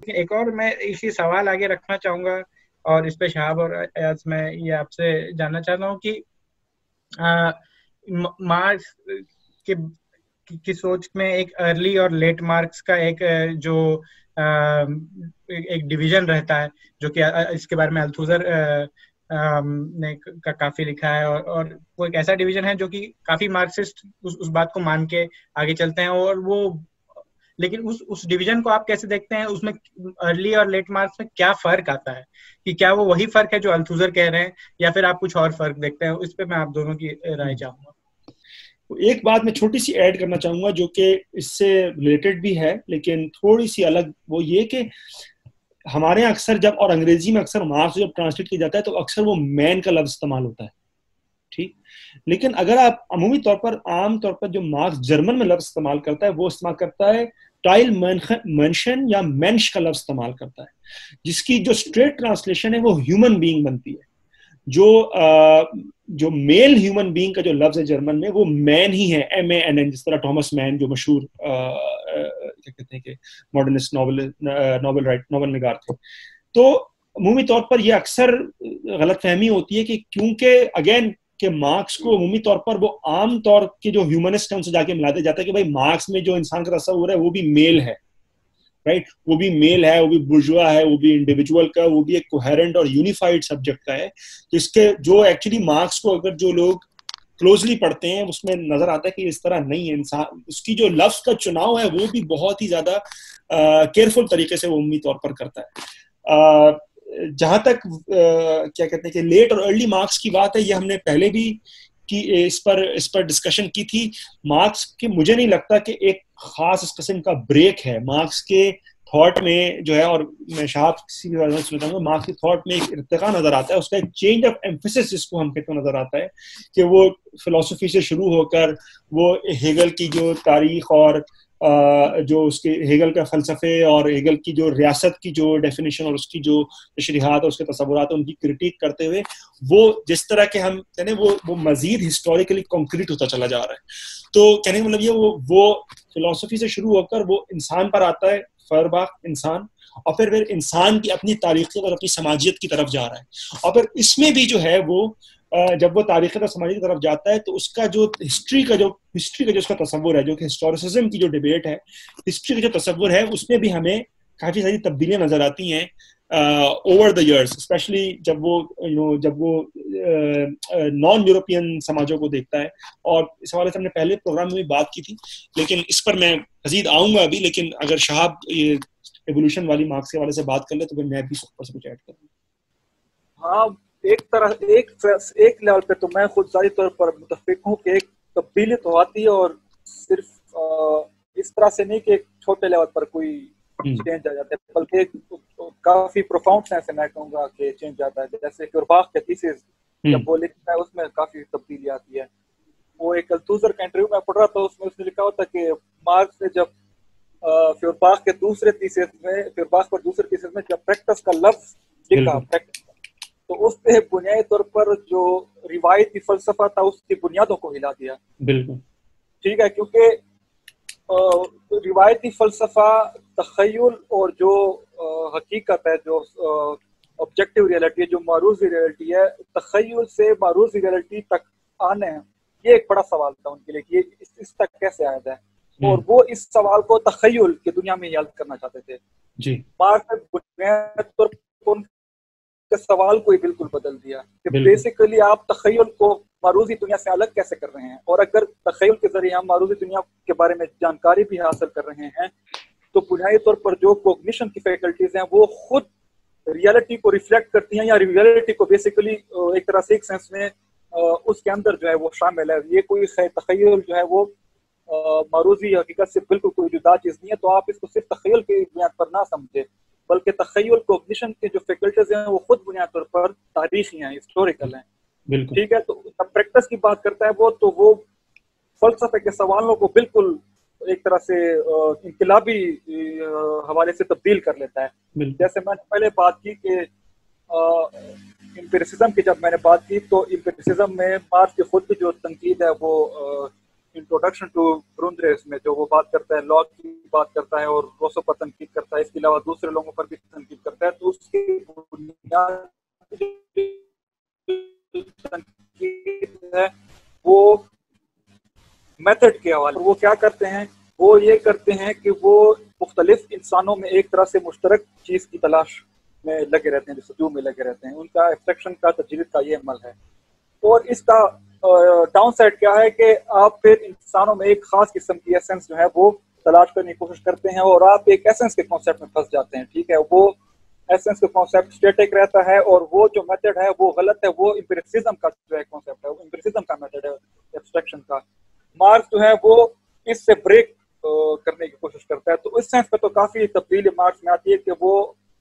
एक और मैं इसी सवाल आगे रखना चाहूंगा, और इस पे शहाब और अयाज मैं ये आपसे जानना चाहता हूँ कि मार्क्स के की सोच में एक अर्ली और लेट मार्क्स का एक जो एक डिवीजन रहता है, जो कि इसके बारे में अल्थुजर ने काफी लिखा है, और वो एक ऐसा डिवीजन है जो कि काफी मार्क्सिस्ट उस बात को मान के आगे चलते हैं। और वो, लेकिन उस डिवीजन को आप कैसे देखते हैं? उसमें अर्ली और लेट मार्क्स में क्या फर्क आता है? कि क्या वो वही फर्क है जो अल्थुजर कह रहे हैं, या फिर आप कुछ और फर्क देखते हैं? इस पे मैं आप दोनों की राय चाहूंगा। एक बात मैं छोटी सी ऐड करना चाहूंगा जो कि इससे रिलेटेड भी है लेकिन थोड़ी सी अलग, वो ये कि हमारे यहाँ अक्सर जब, और अंग्रेजी में अक्सर मार्क्स जब ट्रांसलेट किया जाता है तो अक्सर वो मैन का लफ्ज इस्तेमाल होता है, ठीक। लेकिन अगर आप अमूमी तौर पर, आम तौर पर जो मार्क्स जर्मन में लफ्ज इस्तेमाल करता है वो इस्तेमाल करता है टाइल मेंशन या मेंश का लफ्ज इस्तेमाल करता है, जिसकी जो स्ट्रेट ट्रांसलेशन है वो ह्यूमन बीइंग बनती है। जो मेल ह्यूमन बीइंग का जो लफ्ज है जर्मन में वो मैन ही है, MANN, जिस तरह थॉमस मैन जो मशहूर क्या कहते हैं कि मॉडर्निस्ट नॉवल निगार थे। तो अमूमी तौर पर यह अक्सर गलतफहमी होती है कि क्योंकि अगेन के मार्क्स को अमूमी तौर पर वो आम तौर के जो ह्यूमनिस्ट है उनसे जाके मिला दिया जाता है कि भाई मार्क्स में जो इंसान का तस्वुर है वो भी मेल है, राइट, वो भी मेल है, वो भी बुर्जुआ है, वो भी इंडिविजुअल का, वो भी एक कोहेरेंट और यूनिफाइड सब्जेक्ट का है। तो इसके जो एक्चुअली मार्क्स को अगर जो लोग क्लोजली पढ़ते हैं उसमें नजर आता है कि इस तरह नहीं है। इंसान उसकी जो लफ्ज का चुनाव है वो भी बहुत ही ज्यादा केयरफुल तरीके से वो उम्मीद तौर पर करता है। जहां तक क्या कहते हैं कि लेट और अर्ली मार्क्स की बात है, ये हमने पहले भी कि इस पर डिस्कशन की थी। मार्क्स के मुझे नहीं लगता कि एक खास इस किस्म का ब्रेक है मार्क्स के थॉट में जो है, और मैं शायद सुनता हूँ मार्क्स की थॉट में एक इर्तिका नजर आता है, उसका एक चेंज ऑफ एम्फेसिस जिसको हम कहते हैं नजर आता है कि वो फिलोसफी से शुरू होकर वो हेगल की जो तारीख और जो उसके हेगल का फलसफे और हेगल की जो रियासत की जो डेफिनेशन और उसकी जो तशरीहात और उसके तस्वुरात है उनकी क्रिटिक करते हुए वो जिस तरह के हम कहने वो मजीद हिस्टोरिकली कॉन्क्रीट होता चला जा रहा है। तो कहने का मतलब ये वो फिलोसफी से शुरू होकर वो इंसान पर आता है, फरबाख इंसान, और फिर इंसान की अपनी तारीख और अपनी समाजियत की तरफ जा रहा है। और फिर इसमें भी जो है वो जब वो तारीख और समाज की तरफ जाता है तो उसका जो हिस्ट्री का जो उसका तस्वुर है, जो कि हिस्टोरिसिज्म की जो डिबेट है, हिस्ट्री का जो तस्वुर है, उसमें भी हमें काफी सारी तब्दीलियां नजर आती हैं ओवर द इयर्स, स्पेशली जब वो नॉन यूरोपियन समाजों को देखता है। और इस हवाले से हमने पहले प्रोग्राम में भी बात की थी, लेकिन इस पर मैं मजीद आऊंगा अभी। लेकिन अगर शहाब ये एवोल्यूशन वाली मार्क्स के हवाले से बात कर ले तो फिर मैं भी ऊपर से कुछ ऐड करूंगा। हाँ, एक लेवल पे तो मैं खुद जारी तौर पर मुतफिक हूँ कि एक तब्दीली तो आती है, और सिर्फ इस तरह से नहीं कि एक छोटे लेवल पर कोई चेंज आ जाता है, बल्कि काफी प्रोफाउंड सेंस में मैं कहूँगा कि चेंज आता है। जैसे फयूरबाख के थीसिस जब वो लिखता है उसमें काफी तब्दीली आती है। वो एक अल्थुजर का इंटरव्यू में पढ़ रहा था, उसमें उसने लिखा होता कि मार्क्स ने जब फयूरबाख पर दूसरे थीसिस में जब प्रैक्टिस का लफ्ज लिखा, प्रैक्टिस, तो उसने बुनियादी तौर पर जो रिवायती फलसफा था उसकी बुनियादों को हिला दिया। बिल्कुल ठीक है, क्योंकि रिवायती फलसफा तखय्युल और जो हकीकत है, जो ऑब्जेक्टिव रियलिटी है, जो मारूजी रियलिटी है, तखय्युल से मारूजी रियलिटी तक आने, ये एक बड़ा सवाल था उनके लिए कि ये इस तक कैसे आया है। और वो इस सवाल को तखय्युल की दुनिया में हल करना चाहते थे जी। मार्क्स ने बुनियादी तौर पर सवाल को ही बिल्कुल बदल दिया कि बेसिकली आप तखय्युल को मारूजी दुनिया से अलग कैसे कर रहे हैं, और अगर तखय्युल के जरिए हम मारूजी दुनिया के बारे में जानकारी भी हासिल कर रहे हैं तो बुनियादी तौर पर जो कॉग्निशन की फैकल्टीज हैं वो खुद रियलिटी को रिफ्लेक्ट करती हैं, या रियलिटी को बेसिकली एक तरह से एक सेंस में उसके अंदर जो है वो शामिल है। ये कोई तखय्युल जो है वो मारूजी हकीकत से बिल्कुल कोई जुदा चीज नहीं है। तो आप इसको सिर्फ तखय्युल की बुनियाद पर ना समझे, बल्कि तखय्युल कॉग्निशन के जो फैकल्टीज हैं वो खुद बुनियादी तौर पर तारीखी हैं, हिस्टोरिकल हैं। ठीक है, तो जब प्रैक्टिस की बात करता है वो, तो वो फलसफे के सवालों को बिल्कुल एक तरह से इनकलाबी हवाले से तब्दील कर लेता है। जैसे मैंने पहले बात की कि एम्पिरिसिज्म की जब मैंने बात की, तो एम्पिरिसिज्म में मार्क्स की खुद की जो तनकीद है वो इंट्रोडक्शन टू ब्रुंद्रेस में जो वो बात करता है, लॉ की बात करता है और रोसो पर तनकीद करता है, इसके अलावा दूसरे लोगों पर भी तनकीद करता है, तो उसकी बुनियाद है वो मेथड के हवाले। वो क्या करते हैं, वो ये करते हैं कि वो मुख्तलिफ इंसानों में एक तरह से मुश्तरक चीज की तलाश में लगे रहते हैं, जस्तजू में लगे रहते हैं। उनका एब्स्ट्रैक्शन का, तजरीद का ये अमल है। और इसका डाउन साइड क्या है कि आप फिर इंसानों में एक खास किस्म की एसेंस जो है वो तलाश करने की कोशिश करते हैं और आप एक एसेंस के कॉन्सेप्ट में फंस जाते हैं। ठीक है, वो एसेंस का कॉन्सेप्ट स्टैटिक रहता है और वो जो मेथड है वो गलत है। वो एम्पिरिसिज्म का जो है कॉन्सेप्ट है, वो एम्पिरिसिज्म का मेथड है एब्स्ट्रैक्शन का। मार्क्स जो है वो इससे ब्रेक करने की कोशिश करता है। तो इस सेंस में तो काफी तब्दीली मार्क्स में आती है कि वो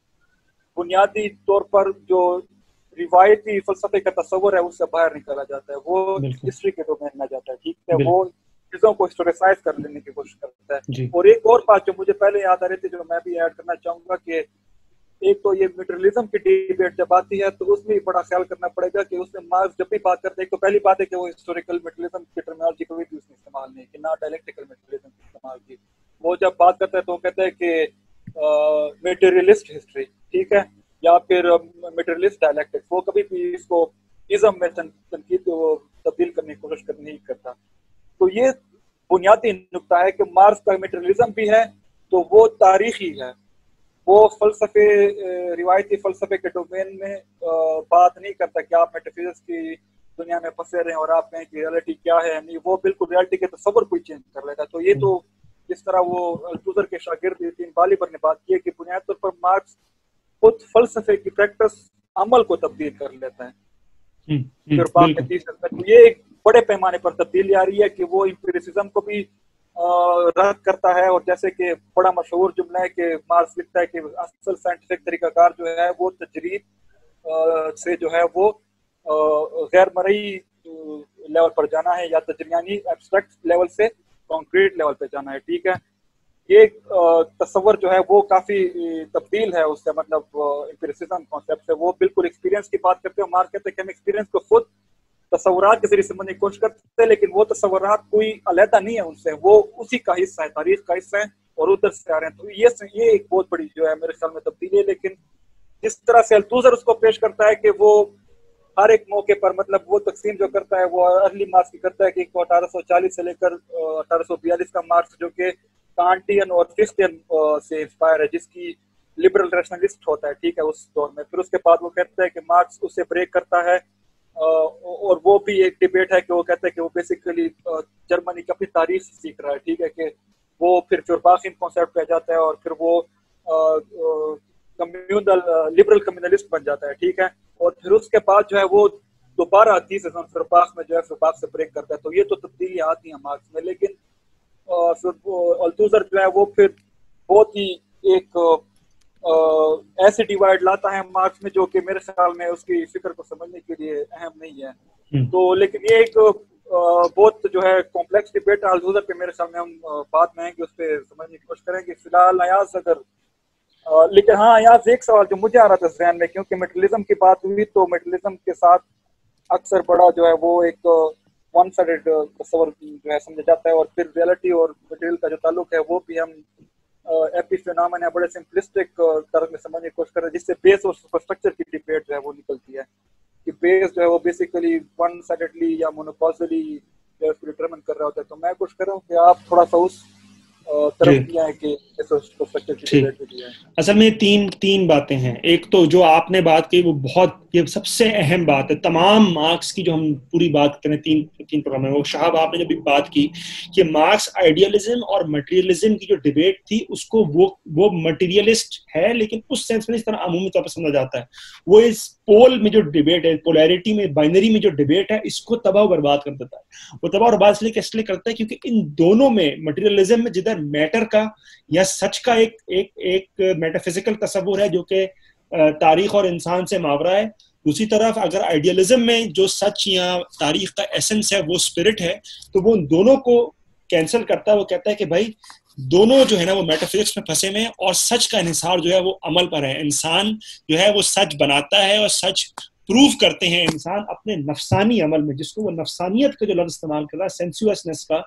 बुनियादी तौर पर जो रिवायती फलसफे का तस्वर है उससे बाहर निकाला जाता है, वो हिस्ट्री के डोमेन में जाता है। ठीक है, वो चीजों को हिस्टोरिसाइज कर लेने की कोशिश करता है। और एक और बात जो मुझे पहले याद आ रही थी, जो मैं भी ऐड करना चाहूंगा, कि एक तो ये मटेरियलिज्म की डिबेट जब आती है तो उसमें बड़ा ख्याल करना पड़ेगा कि उसमें मार्क्स जब भी बात करते हैं, तो पहली बात है कि वो हिस्टोरिकल मटेरियलिज्म की टर्मिनोलॉजी कभी भी उसने इस्तेमाल नहीं की, ना डायलेक्टिकल मटेरियलिज्म की इस्तेमाल की। वो जब बात करता है तो वो कहता है कि मटेरियलिस्ट हिस्ट्री, ठीक है, या फिर मटेरियलिस्ट डायलेक्टिक्स, वो कभी भी इसको इज्म में तनकीद को तब्दील करने की कोशिश नहीं करता। तो ये बुनियादी नुकता है कि मार्क्स का मटेरियलिज्म भी है तो वो तारीखी है, वो फलसफे रिवायती फलसफे के डोमेन में बात नहीं करता कि आप मेटाफिजिक्स की दुनिया में फंसे रहे और आप कहें कि रियलिटी क्या है। नहीं, वो बिल्कुल रियलिटी के तस्वर को चेंज कर लेगा। तो ये तो जिस तरह वो अल्थुज़र के शागिर्द तीन बालिबर ने बात की है कि बुनियादी तौर पर मार्क्स खुद फलसफे की प्रैक्टिस अमल को तब्दील कर लेता है। फिर बात करती है तो ये एक बड़े पैमाने पर तब्दीली आ रही है कि वो एम्पिरिसिज्म को भी रद्द करता है। और जैसे कि बड़ा मशहूर जुमला है कि मार्क्स लिखता है कि असल साइंटिफिक तरीकाकार जो है वो तजरीद से जो है वो गैर मरई लेवल पर जाना है, या तजरियानी एब्स्ट्रैक्ट लेवल से कॉन्क्रीट लेवल पे जाना है। ठीक है, ये तस्वर जो है वो काफी तब्दील है उससे, मतलब एम्पिरिसिज्म कॉन्सेप्ट से। वो बिल्कुल एक्सपीरियंस की बात करते हैं। मार्क्स कहते हैं कि हम एक्सपीरियंस को खुद तस्वुरात के जरिए समझने की कोशिश करते हैं, लेकिन वो तस्वुरात कोई अलहदा नहीं है उनसे, वो उसी का हिस्सा है, तारीख का हिस्सा है और उधर से आ रहे हैं। तो ये एक बहुत बड़ी जो है मेरे ख्याल में तब्दीली है। लेकिन जिस तरह से अल्थुज़र उसको पेश करता है कि वो हर एक मौके पर, मतलब वो तकसीम जो करता है वो अर्ली मार्क्स की करता है कि 1840 से लेकर 1842 का मार्क्स जो कि कांटियन और फिख्टियन से इंस्पायर है, जिसकी लिबरल रैशनलिस्ट होता है। ठीक है, उस दौर में। फिर उसके बाद वो कहता है कि मार्क्स उससे ब्रेक करता है। और वो भी एक डिबेट है कि वो कहते हैं कि वो बेसिकली जर्मनी की अपनी तारीख सीख रहा है। ठीक है, कि वो फिर फुरबाखिन कॉन्सेप्ट पे जाता है और फिर वो कम्युनल लिबरल कम्युनलिस्ट बन जाता है। ठीक है, और फिर उसके बाद जो है वो दोबारा 30 फुरबाख में जो है फुरबाख से ब्रेक करता है। तो ये तो तब्दीली आती है मार्क्स में। लेकिन अल्थुज़र जो है वो फिर बहुत ही एक ऐसे डिवाइड लाता है मार्क्स में जो कि मेरे ख्याल में उसकी फिक्र को समझने के लिए अहम नहीं है। तो लेकिन ये एक बहुत जो है कॉम्प्लेक्स डिबेट है अल्थुज़र पे। मेरे ख्याल में हम बाद में आएंगे, उस पर समझने की कोशिश करेंगे। फिलहाल अयाज अगर लेकिन हाँ, अयाज एक सवाल जो मुझे आ रहा था ज़हन में, क्योंकि मटेरियलिज्म की बात हुई तो मटेरियलिज्म के साथ अक्सर बड़ा जो है वो एक वन साइडेड तस्वर जो है समझा जाता है, और फिर रियलिटी और मटेरियल का जो ताल्लुक है वो भी हम एपिफेनोमेना बड़े सिंपलिस्टिक तरह में समझने की कोशिश कर रहे हैं, जिससे बेस और सुपरस्ट्रक्चर की डिबेट जो है वो निकलती है कि बेस जो है वो बेसिकली वन साइडेडली या मोनोपॉजली डिटरमिन कर रहा होता है। तो मैं कुछ कर रहा हूँ कि आप थोड़ा सा उस तरफ किया है कि सुपरस्ट्रक्चर की डिबेट भी है। असल में तीन बातें हैं। एक तो जो आपने बात की वो बहुत, ये सबसे अहम बात है तमाम मार्क्स की, जो हम पूरी बात करें तीन प्रोग्राम है। वो शाहब आपने जब भी बात की कि मार्क्स आइडियलिज्म और मटेरियलिज्म की जो डिबेट थी उसको वो मटेरियलिस्ट है, लेकिन उस सेंस में इस तरह अमूमी तौर पर समझा जाता है। वो इस पोल में जो डिबेट है, पोलैरिटी में, बाइनरी में जो डिबेट है, इसको तबाह बर्बाद कर देता है। वो तबाह बर्बाद इसलिए करता है क्योंकि इन दोनों में, मटेरियलिज्म में जिधर मैटर का या सच का एक मेटाफिजिकल तस्वुर है जो कि तारीख और इंसान से मावरा है, दूसरी तरफ अगर आइडियलिज्म में जो सच या तारीख का एसेंस है वो स्पिरिट है, तो वो उन दोनों को कैंसिल करता है। वो कहता है कि भाई दोनों जो है ना वो मेटाफिजिक्स में फंसे में, और सच का इन्हिसार जो है वो अमल पर है। इंसान जो है वो सच बनाता है और सच प्रूव करते हैं इंसान अपने नफसानी अमल में, जिसको वो नफसानियत का जो लफ्ज इस्तेमाल कर रहा है, सेंसुअसनेस का,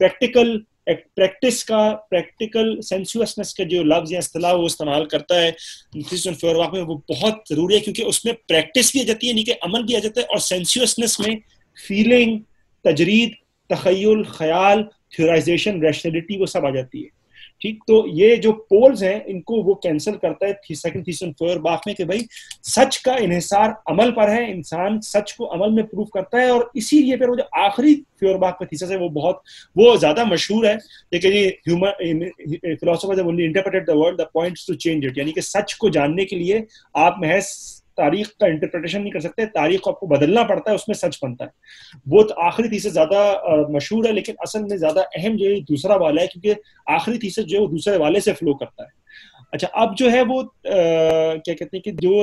प्रैक्टिकल सेंसुअसनेस का जो लफ्ज या इस्तिलाह वो इस्तेमाल करता है वाक़ में, वो बहुत जरूरी है, क्योंकि उसमें प्रैक्टिस भी आ जाती है, यानी कि अमल भी आ जाता है, और सेंसुअसनेस में फीलिंग, तजरीद, तखय्युल, ख्याल, थ्योराइजेशन, रैशनैलिटी, वो सब आ जाती है। ठीक, तो ये जो पोल्स हैं इनको वो कैंसिल करता है सेकंड थीसिस फॉयरबाख में कि भाई सच का इन्हिसार अमल पर है, इंसान सच को अमल में प्रूव करता है। और इसीलिए फिर वो जो आखिरी फॉयरबाख का थीसिस है वो ज्यादा मशहूर है, लेकिन ये human philosophers have only interpreted the world, the points to change it, यानी कि सच को जानने के लिए आप महज तारीख का इंटरप्रिटेशन नहीं कर सकते, तारीख को आपको बदलना पड़ता है, उसमें सच बनता है। वो तो आखिरी थीसिस ज्यादा मशहूर है, लेकिन असल में ज्यादा अहम जो है दूसरा वाला है, क्योंकि आखिरी थीसिस जो है वो दूसरे वाले से फ्लो करता है। अच्छा, अब जो है वो क्या कहते हैं कि जो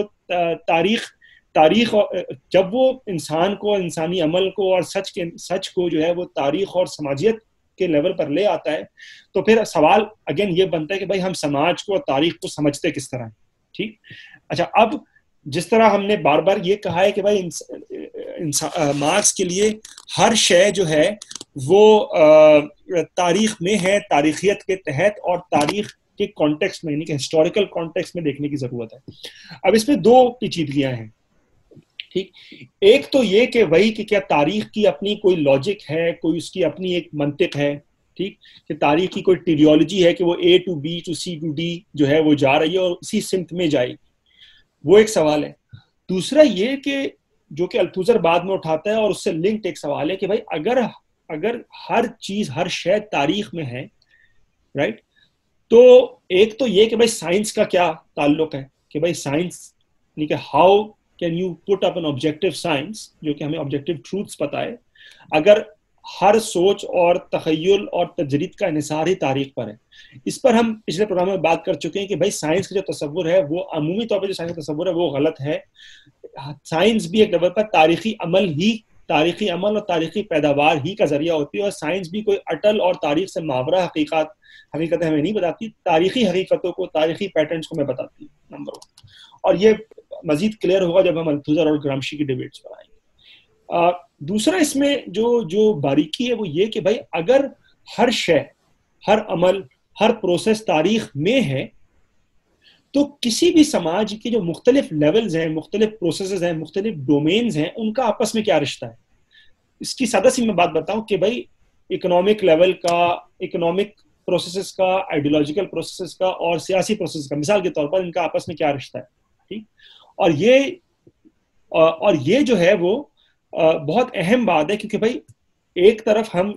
तारीख जब वो इंसान को, इंसानी अमल को और सच को जो है वो तारीख और समाजियत के लेवल पर ले आता है, तो फिर सवाल अगेन ये बनता है कि भाई हम समाज को और तारीख को समझते किस तरह है। ठीक, अच्छा, अब जिस तरह हमने बार बार ये कहा है कि भाई मार्क्स के लिए हर शय जो है वो तारीख में है, तारीखियत के तहत और तारीख के कॉन्टेक्स्ट में, यानी कि हिस्टोरिकल कॉन्टेक्स्ट में देखने की जरूरत है। अब इसमें दो पेचीदगियां हैं। ठीक, एक तो ये कि वही कि क्या तारीख की अपनी कोई लॉजिक है, कोई उसकी अपनी एक मंतिक है। ठीक, कि तारीख की कोई टीडियोलॉजी है कि वो A to B to C to D जो है वो जा रही है और उसी सिमत में जाएगी, वो एक सवाल है। दूसरा ये कि जो कि अल्थुज़र बाद में उठाता है और उससे लिंक्ड एक सवाल है कि भाई अगर हर चीज, हर शय तारीख में है, राइट, तो एक तो ये कि भाई साइंस का क्या ताल्लुक है, कि भाई साइंस यानी कि how can you put up an objective science, जो कि हमें ऑब्जेक्टिव ट्रूथ्स पता है, अगर हर सोच और तखय्युल और तजरीद का इन्हिसार ही तारीख पर है। इस पर हम पिछले प्रोग्राम में बात कर चुके हैं कि भाई साइंस का जो तस्वुर है वो अमूमी तौर पर जो साइंस का तस्वुर है वो गलत है। साइंस भी एक लेवल पर तारीखी अमल और तारीखी पैदावार ही का जरिया होती है, और साइंस भी कोई अटल और तारीख से मावरा हकीकतें हमें नहीं बताती, तारीखी हकीकतों को, तारीखी पैटर्न्स को हमें बताती है, नंबर 1। और ये मजीद क्लियर होगा जब हम अल्थुज़र और ग्रामशी की डिबेट्स पर आएंगे। दूसरा इसमें जो बारीकी है वो ये कि भाई अगर हर शय, हर अमल, हर प्रोसेस तारीख में है, तो किसी भी समाज के जो मुख्तलिफ लेवल्स हैं, मुख्तलिफ प्रोसेसेस हैं, मुख्तलिफ डोमेन्स हैं, उनका आपस में क्या रिश्ता है। इसकी सादा सी मैं बात बताऊं कि भाई इकोनॉमिक लेवल का, इकोनॉमिक प्रोसेसेस का, आइडियोलॉजिकल प्रोसेसेस का और सियासी प्रोसेस का, मिसाल के तौर पर इनका आपस में क्या रिश्ता है। ठीक, और ये जो है वो बहुत अहम बात है, क्योंकि भाई एक तरफ हम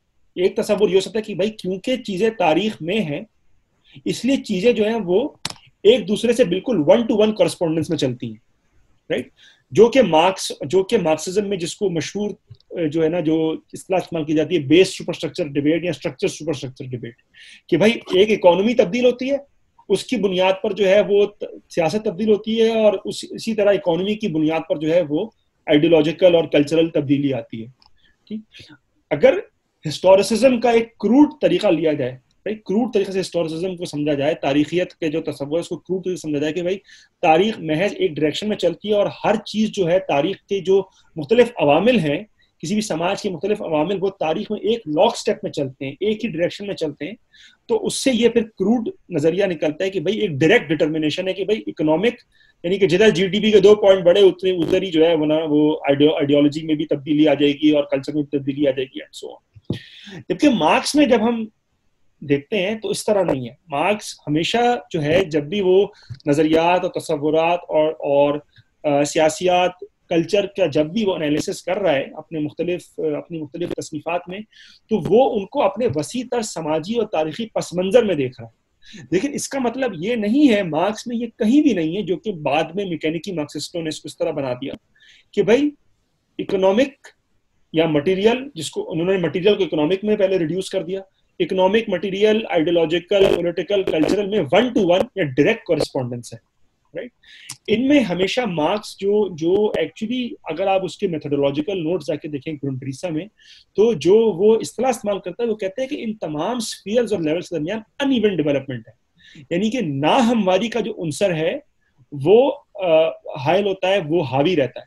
एक तस्वुर ये हो सकता है कि भाई क्योंकि चीजें तारीख में हैं, इसलिए चीजें जो हैं वो एक दूसरे से बिल्कुल 1-to-1 कॉरेस्पोंडेंस में चलती हैं, राइट, जो कि मार्क्सिज्म में जिसको मशहूर जो है ना, जो इस्तिलाह इस्तेमाल की जाती है, बेस सुपरस्ट्रक्चर डिबेट या स्ट्रक्चर सुपरस्ट्रक्चर डिबेट, कि भाई एक इकोनॉमी तब्दील होती है, उसकी बुनियाद पर जो है वो सियासत तब्दील होती है, और इसी तरह इकोनॉमी की बुनियाद पर जो है वो आइडियोलॉजिकल और कल्चरल तब्दीली आती है। ठीक, अगर हिस्टोरिसिज्म का एक क्रूड तरीका लिया जाए, भाई क्रूड तरीके से हिस्टोरिसिज्म को समझा जाए, तारीखियत के जो तस्वुर है उसको क्रूड तरीके से समझा जाए कि भाई तारीख महज एक डायरेक्शन में चलती है, और हर चीज जो है तारीख के जो मुख्तलिफ अवामिल हैं, किसी भी समाज के मुख्तलिफ अवामिल वो तारीख में एक लॉक स्टेप में चलते हैं, एक ही डायरेक्शन में चलते हैं, तो उससे ये फिर क्रूड नजरिया निकलता है कि भाई एक डायरेक्ट डिटर्मिनेशन है कि भाई इकोनॉमिक, यानी कि जिधर जीडीपी के 2 पॉइंट बढ़े उतने उधर ही जो है वो आइडियोलॉजी में भी तब्दीली आ जाएगी और कल्चर में भी तब्दीली आ जाएगी एंड सो ऑन। जबकि मार्क्स में जब हम देखते हैं तो इस तरह नहीं है। मार्क्स हमेशा जो है जब भी वो नजरियात और तस्वुरात और सियासियात, कल्चर का जब भी वो एनालिसिस कर रहा है अपनी मुख्तलिफ तसनीफात में, तो वो उनको अपने वसी तर समाजी और तारीखी पस मंजर में देख रहा है। लेकिन इसका मतलब ये नहीं है, मार्क्स में ये कहीं भी नहीं है, जो कि बाद में मैकेनिकी मार्क्सिस्टों ने इसको इस तरह बना दिया कि भाई इकोनॉमिक या मटीरियल, जिसको उन्होंने मटीरियल को इकोनॉमिक में पहले रिड्यूस कर दिया, economic, material, ideological, political, cultural में 1-to-1 या डायरेक्ट कॉरेस्पॉन्डेंस है, राइट। इनमें हमेशा मार्क्स जो एक्चुअली अगर आप उसके मेथोडोलॉजिकल नोट्स जाके देखें ग्रुंडरीसा में, तो जो वो इस्तेलाह इस्तेमाल करता है वो कहते हैं कि इन तमाम स्फीयर्स और लेवल्स के दरमियान अनइवन डेवलपमेंट है, यानी कि ना हमवारी का जो उनसर है वो हायल होता है, वो हावी रहता है,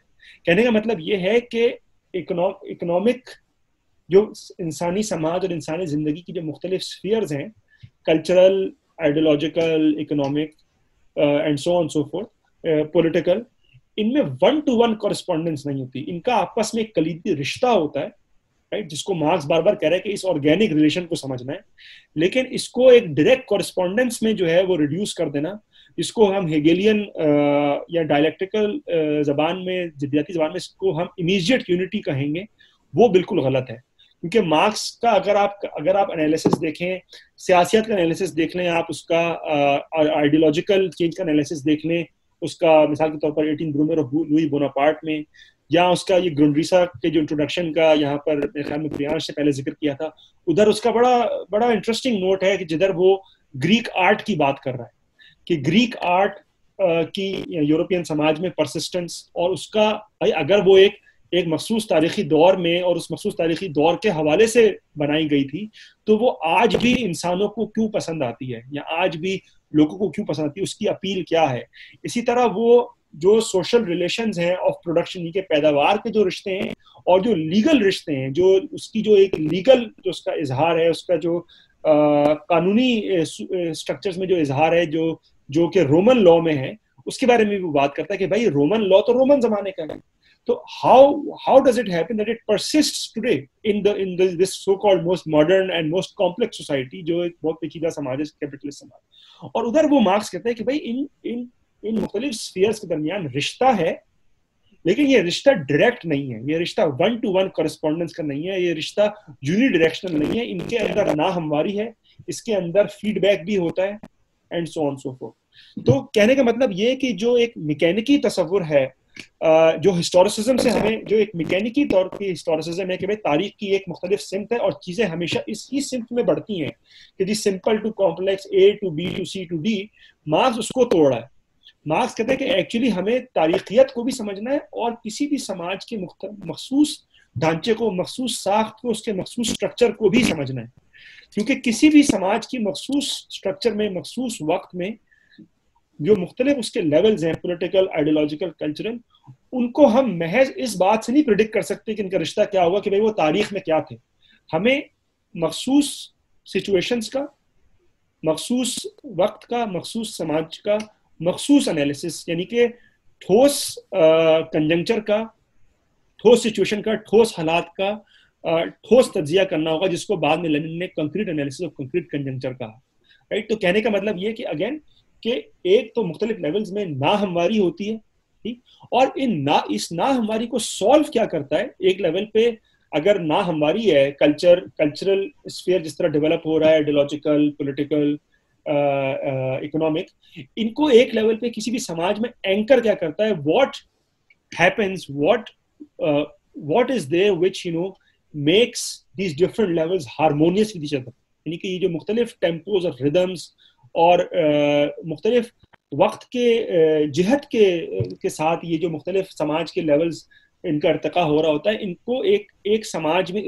कहने का मतलब ये है कि इकोनॉमिक जो इंसानी समाज और इंसानी जिंदगी की जो मुख्तलिफ स्फीयर्स हैं, cultural, ideological, economic and so on so forth, political, इनमें 1-to-1 कॉरेस्पॉन्डेंस नहीं होती। इनका आपस में एक कलीदी रिश्ता होता है, राइट, जिसको मार्क्स बार बार कह रहा है कि इस ऑर्गेनिक रिलेशन को समझना है, लेकिन इसको एक डायरेक्ट कॉरेस्पॉन्डेंस में जो है वो रिड्यूस कर देना, इसको हम हेगेलियन या डायलेक्टिकल जबान में, जिद्दियाती जबान में इसको हम इमीडिएट यूनिटी कहेंगे, वो बिल्कुल गलत है। क्योंकि मार्क्स का अगर आप एनालिसिस देखें, सियासियत का एनालिसिस देख लें, आप उसका आइडियोलॉजिकल चेंज का एनालिसिस देख लें, उसका मिसाल के तौर पर 18 ब्रूमेर और लुई बोनापार्ट में, या उसका ये ग्रुंडरीसा के जो इंट्रोडक्शन का यहाँ पर मेरे ख्याल में प्रियांश से पहले जिक्र किया था, उधर उसका बड़ा इंटरेस्टिंग नोट है कि जिधर वो ग्रीक आर्ट की बात कर रहा है कि ग्रीक आर्ट की यूरोपियन समाज में परसिस्टेंस, और उसका भाई अगर वो एक मखसूस तारीखी दौर में और उस मखसूस तारीखी दौर के हवाले से बनाई गई थी, तो वो आज भी इंसानों को क्यों पसंद आती है, या आज भी लोगों को क्यों पसंद आती है, उसकी अपील क्या है। इसी तरह वो जो सोशल रिलेशंस हैं ऑफ प्रोडक्शन के पैदावार के जो रिश्ते हैं और जो लीगल रिश्ते हैं, जो उसकी जो एक लीगल जो उसका इजहार है, उसका जो कानूनी स्ट्रक्चर्स में जो इजहार है जो कि रोमन लॉ में है, उसके बारे में भी बात करता है कि भाई रोमन लॉ तो रोमन जमाने का है, तो how does it happen that it persists today in this so called most modern and most complex society, जो एक बहुत पेचीदा समाज है, कैपिटलिस्ट समाज। और उधर वो मार्क्स कहता है कि भाई इन मुख्तलिफ स्फीयर्स के दरमियान रिश्ता है, लेकिन ये रिश्ता डायरेक्ट नहीं है, ये रिश्ता 1-to-1 कॉरेस्पॉन्डेंस का नहीं है, ये रिश्ता यूनिडायरेक्शनल नहीं है, इनके अंदर ना हमवारी है, इसके अंदर फीडबैक भी होता है, and so on so forth. तो कहने का मतलब ये कि जो एक मैकेनिकी तस्वुर है, जो हिस्टोरिसिज्म से हमें जो एक मैकेनिकी तौर की हिस्टोरिसिज्म है कि भाई तारीख की एक मुख्तलिफ सिम्त है और चीजें हमेशा इसी सिम्त में बढ़ती हैं कि जी simple to complex, A to B to C to D, Marx उसको तोड़ रहा है। मार्क्स कहते हैं कि एक्चुअली हमें तारीखियत को भी समझना है और किसी भी समाज के मखसूस ढांचे को, मखसूस साख्त को, उसके मखसूस स्ट्रक्चर को भी समझना है, क्योंकि किसी भी समाज की मखसूस स्ट्रक्चर में, मखसूस वक्त में जो मुख्तलिफ उसके लेवल्स हैं, पॉलिटिकल, आइडियोलॉजिकल, कल्चरल, उनको हम महज इस बात से नहीं प्रिडिक्ट कर सकते कि इनका रिश्ता क्या होगा कि भाई वो तारीख में क्या थे। हमें मखसूस सिचुएशंस का, मखसूस वक्त का, मखसूस समाज का मखसूस एनालिसिस, यानी कि ठोस कंजंक्चर का, ठोस सिचुएशन का, ठोस हालात का ठोस तज्जिया करना होगा, जिसको बाद में लेनिन ने concrete analysis of concrete conjuncture कहा, राइट। तो कहने का मतलब ये कि अगेन कि एक तो मुख्तलिफ लेवल्स में ना हमवारी होती है, ठीक, और इस ना हमवारी को सॉल्व क्या करता है, एक लेवल पे अगर ना हमवारी है, कल्चरल स्फीयर जिस तरह डेवलप हो रहा है, आइडियोलॉजिकल, पॉलिटिकल, इकोनॉमिक, इनको एक लेवल पे किसी भी समाज में एंकर क्या करता है, what happens, what is there which makes these different levels harmonious with each other. यानी कि ये जो मुख्तलिफ टेम्पोज और रिदम्स और मुख्तलिफ वक्त के जिहत के साथ ये जो मुख्तलिफ समाज के लेवल्स इनका इर्तिका हो रहा होता है, इनको एक समाज में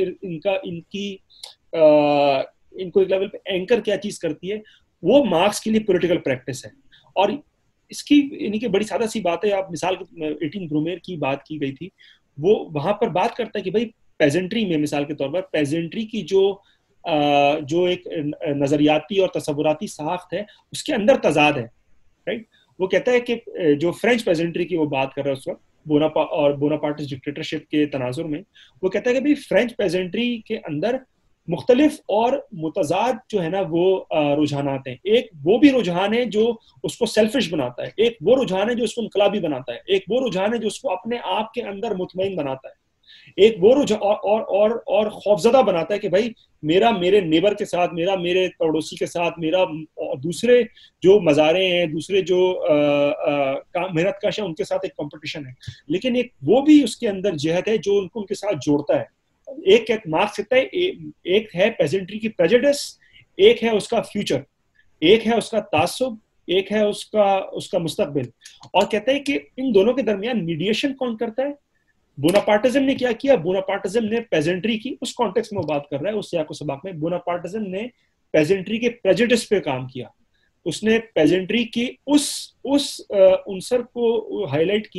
इनको एक लेवल पे एंकर क्या चीज करती है, वो मार्क्स के लिए पॉलिटिकल प्रैक्टिस है। और इसकी यानी कि बड़ी सादा सी बात है, आप मिसाल 18 ब्रूमेर की बात की गई थी, वो वहां पर बात करता है कि भाई पेजेंट्री में, मिसाल के तौर पर पेजेंट्री की जो एक नजरियाती और तसव्वुराती साख्त है, उसके अंदर तजाद है, राइट। वो कहता है कि जो फ्रेंच पेजेंट्री की वो बात कर रहा है उस वक्त बोनापार्टिस्ट डिक्टेटरशिप के तनाजुर में, वो कहता है कि भाई फ्रेंच पेजेंट्री के अंदर मुख्तलिफ और मुतजाद जो है ना वो रुझानात हैं। एक वो भी रुझान है जो उसको सेल्फिश बनाता है, एक वो रुझान है जो उसको इनकलाबी बनाता है, एक वो रुझान है जो उसको अपने आप के अंदर मुतमईन बनाता है, एक वो रुझान और खौफजदा बनाता है कि भाई मेरे नेबर के साथ, मेरे पड़ोसी के साथ, मेरा दूसरे जो मज़ारे हैं, दूसरे जो मेहनत कश है, उनके साथ एक कंपटीशन है। लेकिन एक वो भी उसके अंदर जिहद है जो उनको उनके साथ जोड़ता है। एक मार्क्स कहता है एक है पेजेंट्री की प्रेजुडिस, एक है उसका फ्यूचर, एक है उसका तासुब, एक है उसका मुस्तकबिल। और कहता है कि इन दोनों के दरमियान मीडिएशन कौन करता है? बोनापार्टिज्म ने क्या किया? बोनापार्टिज्म ने पेजेंट्री की, उस कॉन्टेक्स्ट में बात कर रहा है, उस सियाको सबाक में, बोनापार्टिज्म ने पेजेंट्री के प्रेजुडिस पे काम किया। उसने पेजेंट्री की उस उनसर को हाईलाइट किया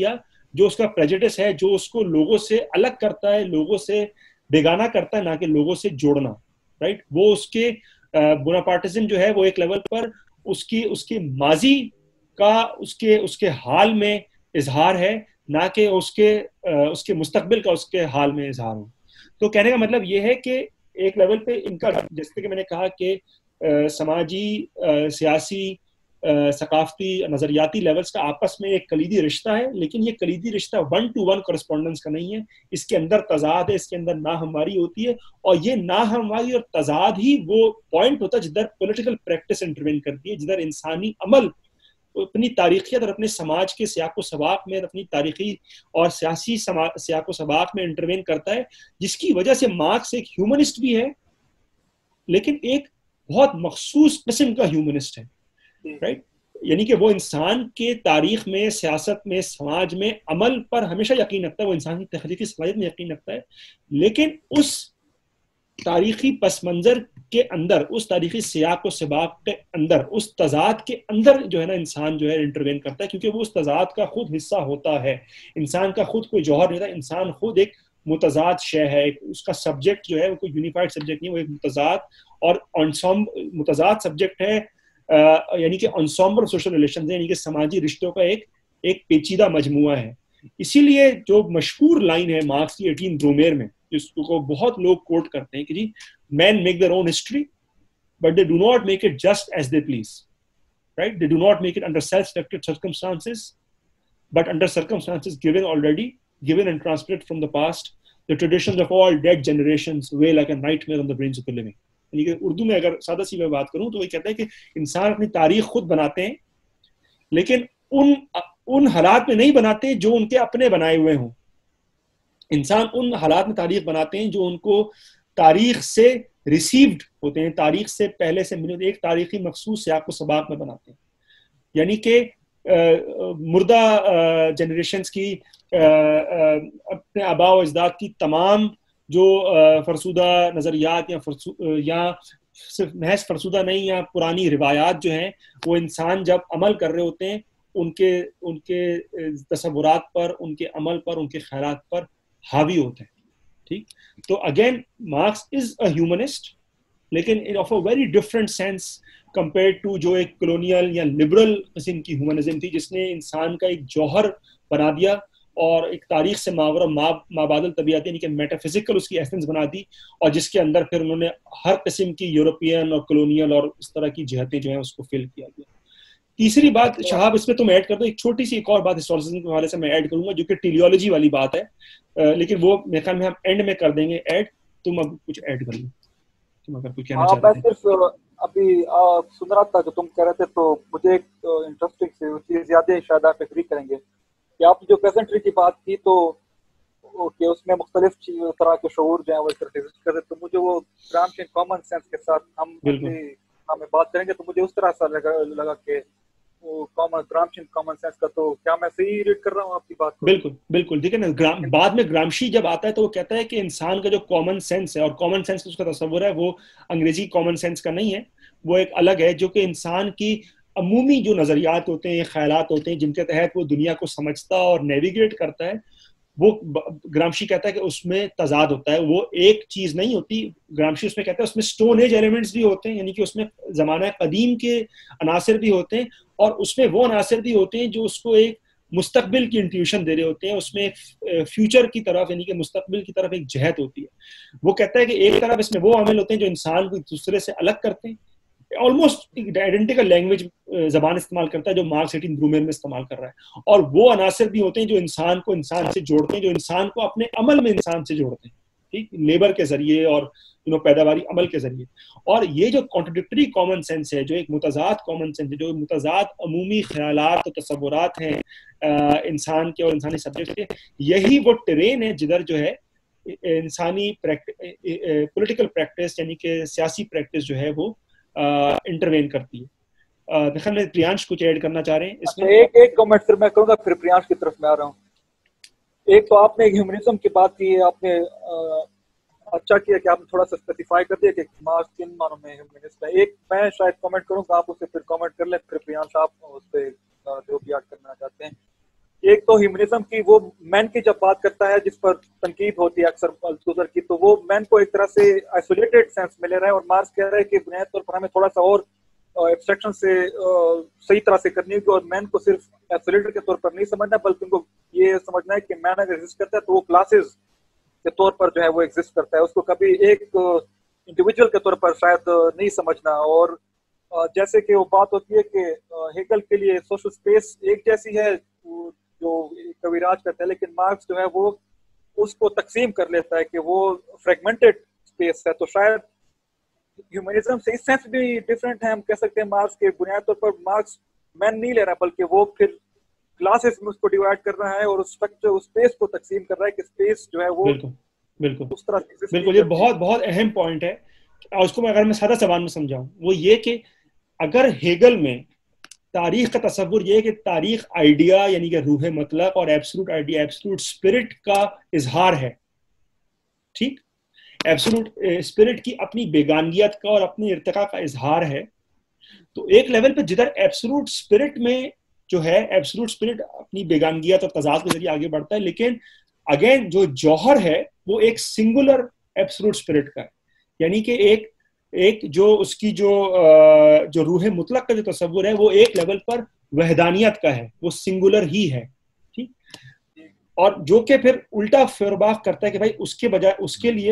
जो उसका प्रेजुडिस है, जो उसको लोगों से अलग करता है, लोगों से बेगाना करता है, ना कि लोगों से जोड़ना, राइट। वो उसके बोनापार्टिज्म जो है वो एक लेवल पर उसके माजी का उसके हाल में इजहार है, ना कि उसके मुस्तकबिल का उसके हाल में इजहार हो। तो कहने का मतलब ये है कि एक लेवल पे इनका, जैसे कि मैंने कहा कि समाजी, सियासी, सकाफती, नजरियाती लेवल्स का आपस में एक कलीदी रिश्ता है, लेकिन ये कलीदी रिश्ता 1-to-1 कॉरेस्पॉन्डेंस का नहीं है। इसके अंदर तजाद है, इसके अंदर नाहमवारी होती है, और ये नाहमवारी और तजाद ही वो पॉइंट होता है जिधर पॉलिटिकल प्रैक्टिस इंटरवेन करती है, जिधर इंसानी अमल अपनी तारीखियत और अपने समाज के सियाको सबाक में, अपनी तारीखी और सियासी सियाको सबाक में इंटरवेन करता है, जिसकी वजह से मार्क्स एक ह्यूमनिस्ट भी है, लेकिन एक बहुत मखसूस किस्म का ह्यूमनिस्ट है, राइट। यानी कि वो इंसान के तारीख में, सियासत में, समाज में अमल पर हमेशा यकीन रखता है, वो इंसान की तख्लीकी सलाहियत में यकीन रखता है, लेकिन उस तारीखी पस मंजर के अंदर, उस तारीखी सियाक व सबाक के अंदर, उस तजाद के अंदर जो है ना इंसान जो है इंटरवेन करता है, क्योंकि वो उस तजाद का खुद हिस्सा होता है। इंसान का खुद कोई जौहर नहीं होता, इंसान खुद एक मुतजाद शय है, उसका सब्जेक्ट जो है वो कोई यूनिफाइड सब्जेक्ट नहीं, वो एक मुतजाद और मुतजाद सब्जेक्ट है, यानी कि एंसेम्बल सोशल रिलेशन है, यानी कि समाजी रिश्तों का एक पेचीदा मजमुआ है। इसीलिए जो मशहूर लाइन है मार्क्स की 18 ब्रूमेर में, जिसको बहुत लोग कोट करते हैं कि जी, men make their own history but they do not make it just as they please, right? They do not make it under self-selected circumstances but under circumstances given and transmitted from the past. The traditions of all dead generations weigh like a nightmare on the brains of the living. यानी कि उर्दू में अगर सादा सी मैं बात करूं तो ये कहता है कि इंसान अपनी तारीख खुद बनाते हैं, लेकिन उन हालात में नहीं बनाते जो उनके अपने बनाए हुए हों। इंसान उन हालात में तारीख बनाते हैं जो उनको तारीख से रिसीव्ड होते हैं, तारीख से पहले से मिले, एक तारीखी मखसूस सियाक व सबाक में बनाते हैं। यानी कि मुर्दा जनरेशंस की अपने आबा व अजदाद की तमाम जो फरसुदा नज़रियात या सिर्फ महज फरसुदा नहीं, या पुरानी रिवायात जो हैं, वो इंसान जब अमल कर रहे होते हैं उनके तसव्वुरात पर, उनके अमल पर, उनके ख्यालात पर हावी होते हैं, ठीक। तो again Marx is a humanist, लेकिन in of a very different sense compared to जो एक कॉलोनियल या लिबरल किस्म की ह्यूमनिज्म थी, जिसने इंसान का एक जौहर बना दिया और एक तारीख से मावरा माबादल तबीयत यानी कि मेटाफिजिकल उसकी एसेंस बना दी, और जिसके अंदर फिर उन्होंने हर किस्म की यूरोपियन और कॉलोनियल और इस तरह की जिहतें जो है उसको फिल किया गया। तीसरी बात शहाब, इसमें तुम ऐड कर दो, एक छोटी सी एक और बात हिस्टोरिसिज्म के हवाले से मैं ऐड करूंगा, जो कि टेलियोलॉजी वाली बात है, लेकिन वो मेरे ख्याल में हम एंड में कर देंगे ऐड। तुम अब कुछ ऐड कर लो, तुम अगर कुछ कहना चाहते हैं। सिर्फ अभी सुन रहा था जो तुम कह रहे थे, तो मुझे एक इंटरेस्टिंग चीज याद है, शायद आप एग्री करेंगे कि आपने जो पेजेंट्री की बात की, तो कि उसमें मुख्तलिफ तरह के शऊर जो है वो एग्जिस्ट करते, तो मुझे वो ग्रामशियन कॉमन सेंस के साथ हम बात करेंगे, तो मुझे उस तरह सा लगा कि ग्रामशियन कॉमन सेंस का, तो क्या मैं सही रीड कर रहा हूँ आपकी बात को? बिल्कुल बिल्कुल, ठीक है ना। बाद में ग्रामशी जब आता है तो वो कहता है कि इंसान का जो कॉमन सेंस है, और कॉमन सेंस उसका तस्वुर है, वो अंग्रेजी कॉमन सेंस का नहीं है, वो एक अलग है, जो कि इंसान की अमूमी जो नजरियात होते हैं, ख्यालात होते हैं, जिनके तहत वो दुनिया को समझता और नेविगेट करता है, वो ग्रामशी कहता है कि उसमें तजाद होता है, वो एक चीज नहीं होती। ग्रामशी उसमें कहता है उसमें स्टोन एज एलिमेंट्स भी होते हैं, यानी कि उसमें जमाना कदीम के अनासर भी होते हैं, और उसमें वो अनासर भी होते हैं जो उसको एक मुस्तकबिल की इंट्यूशन दे रहे होते हैं, उसमें एक फ्यूचर की तरफ यानी कि मुस्तकबिल की तरफ एक जहत होती है। वो कहता है कि एक तरफ इसमें वो अमल होते हैं जो इंसान को दूसरे से अलग करते हैं, ऑलमोस्ट आइडेंटिकल लैंग्वेज जबान इस्तेमाल करता है जो मार्क्स 18 ब्रूमेर में इस्तेमाल कर रहा है, और वो अनासर भी होते हैं जो इंसान को इंसान से जोड़ते हैं, जो इंसान को अपने अमल में इंसान से जोड़ते हैं, ठीक, लेबर के जरिए और पैदावारी अमल के जरिए। और ये जो कॉन्ट्रडिक्टरी कॉमन सेंस है, जो एक मुतजाद कॉमन सेंस है, जो मुतजाद अमूमी ख्यालात और तसव्वुरात हैं इंसान के और इंसानी सब्जेक्ट के, यही वो टेरेन है जिधर जो है इंसानी पॉलिटिकल प्रैक्टिस यानी कि सियासी प्रैक्टिस जो है वो इंटरवेन करती है। देखा मैं प्रियांश कुछ ऐड करना चाह रहे हैं इसमें। एक कमेंट फिर मैं करूंगा, फिर प्रियांश की तरफ मैं आ रहा हूँ। एक तो आपने ह्यूमनिज्म की बात की है, आपने अच्छा किया कि आपने थोड़ा सा स्पेसिफाई कर दिया कि मार्क्स किन मानों में ह्यूमनिस्ट है। एक मैं शायद कमेंट करूंगा, आप उसे फिर कमेंट कर लें, फिर प्रियांश आप उस पर जो भी ऐड करना चाहते हैं। एक तो ह्यूमनिज्म की वो मैन की जब बात करता है जिस पर तनकीद होती है अक्सर अल्थुज़र की, तो वो मैन को एक तरह से आइसोलेटेड सेंस में ले रहा है, और मार्क्स कह रहा है कि बुनियादी तौर पर हमें थोड़ा सा और एब्स्ट्रैक्शन से सही तरह से करनी होगी, और मैन को सिर्फ आइसोलेटेड के तौर पर नहीं समझना, बल्कि उनको ये समझना है कि मैन अगर एग्जिस्ट करता है तो वो क्लासेस के तौर पर जो है वो एग्जिस्ट करता है, उसको कभी एक इंडिविजुअल के तौर पर शायद नहीं समझना। और जैसे कि वो बात होती है कि हेगल के लिए सोशल स्पेस एक जैसी है जो कविराज करता है, लेकिन मार्क्स जो है वो उसको तकसीम कर लेता है कि वो फ्रेगमेंटेड स्पेस है। तो शायद ह्यूमनिज्म से इस सेंस भी डिफरेंट है, हम कह सकते हैं मार्क्स के बुनियादी तौर पर मार्क्स मैन नहीं ले रहा, बल्कि वो फिर क्लासेस में उसको डिवाइड कर रहा है और उस स्ट्रक्चर उस स्पेस को तकसीम कर रहा है कि स्पेस जो है वो बिल्कुल उस तरह से बिल्कुल ये बहुत बहुत अहम पॉइंट है। और उसको मैं अगर मैं सादा जबान में समझाऊं वो ये कि अगर हेगल में तारीख का तस्वुर ये है कि तारीख आइडिया यानी कि रूह मतलब और एब्सोल्यूट आइडिया एब्सोल्यूट स्पिरिट का इजहार है, ठीक, एब्सोल्यूट स्पिरिट की अपनी बेगानियत का और अपनी इर्तिका का इजहार है। तो एक लेवल पे जिधर एब्सोल्यूट स्पिरिट में जो है एब्सोल्यूट स्पिरिट अपनी बेगानियत और तजाद के जरिए आगे बढ़ता है, लेकिन अगेन जो जौहर है वो एक सिंगुलर एब्सोल्यूट स्पिरिट का है, यानी कि एक जो उसकी जो रूह मुतलक का जो तस्वुर है वो एक लेवल पर वहदानियत का है, वो सिंगुलर ही है, ठीक। और जो कि फिर उल्टा फिरबाक करता है कि भाई उसके बजाय उसके लिए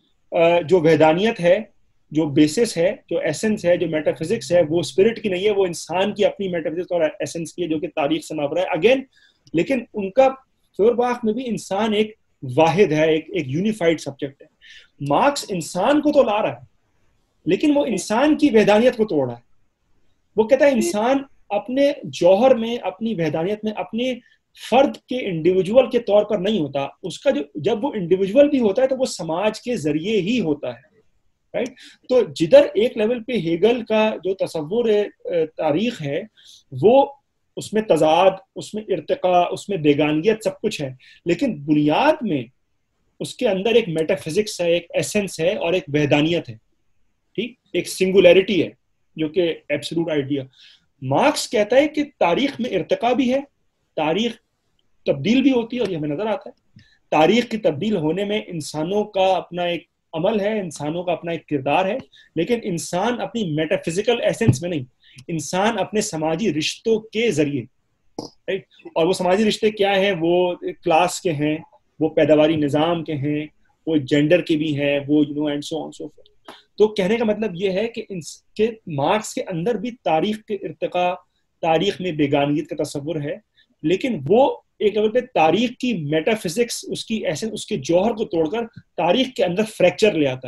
जो वहदानियत है, जो बेसिस है, जो एसेंस है, जो मेटाफिजिक्स है, वो स्पिरिट की नहीं है, वो इंसान की अपनी मेटाफिजिक्स और एसेंस की है जो कि तारीख से मावरा है अगेन। लेकिन उनका फिरबाक में भी इंसान एक वाहिद है, एक यूनिफाइड सब्जेक्ट है। मार्क्स इंसान को तो ला रहा है लेकिन वो इंसान की वहदानियत को तोड़ रहा है। वो कहता है इंसान अपने जौहर में, अपनी वहदानियत में, अपने फर्द के इंडिविजुअल के तौर पर नहीं होता, उसका जो जब वो इंडिविजुअल भी होता है तो वो समाज के जरिए ही होता है, राइट। तो जिधर एक लेवल पे हेगल का जो तस्वुर तारीख है वो उसमें तजाद, उसमें इर्तिका, उसमें बेगानियत सब कुछ है, लेकिन बुनियाद में उसके अंदर एक मेटाफिजिक्स है, एक एसेंस है और एक वहदानियत है, ठीक, एक सिंगुलैरिटी है जो कि एब्सोल्यूट आइडिया। मार्क्स कहता है कि तारीख में इर्तिका भी है, तारीख तब्दील भी होती है, और ये हमें नजर आता है तारीख की तब्दील होने में इंसानों का अपना एक अमल है, इंसानों का अपना एक किरदार है, लेकिन इंसान अपनी मेटाफिजिकल एसेंस में नहीं, इंसान अपने समाजी रिश्तों के जरिए, राइट। और वो समाजी रिश्ते क्या हैं? वो क्लास के हैं, वो पैदावारी निज़ाम के हैं, वो जेंडर के भी हैं, वो and so on so forth. तो कहने का मतलब ये है कि मार्क्स के अंदर भी तारीख के इर्तिका, तारीख में बेगानियत का तस्वुर है, लेकिन वो एक लेवल पे तारीख की मेटाफिजिक्स, उसकी एसेंस, उसके जौहर को तोड़कर तारीख के अंदर फ्रैक्चर ले आता है।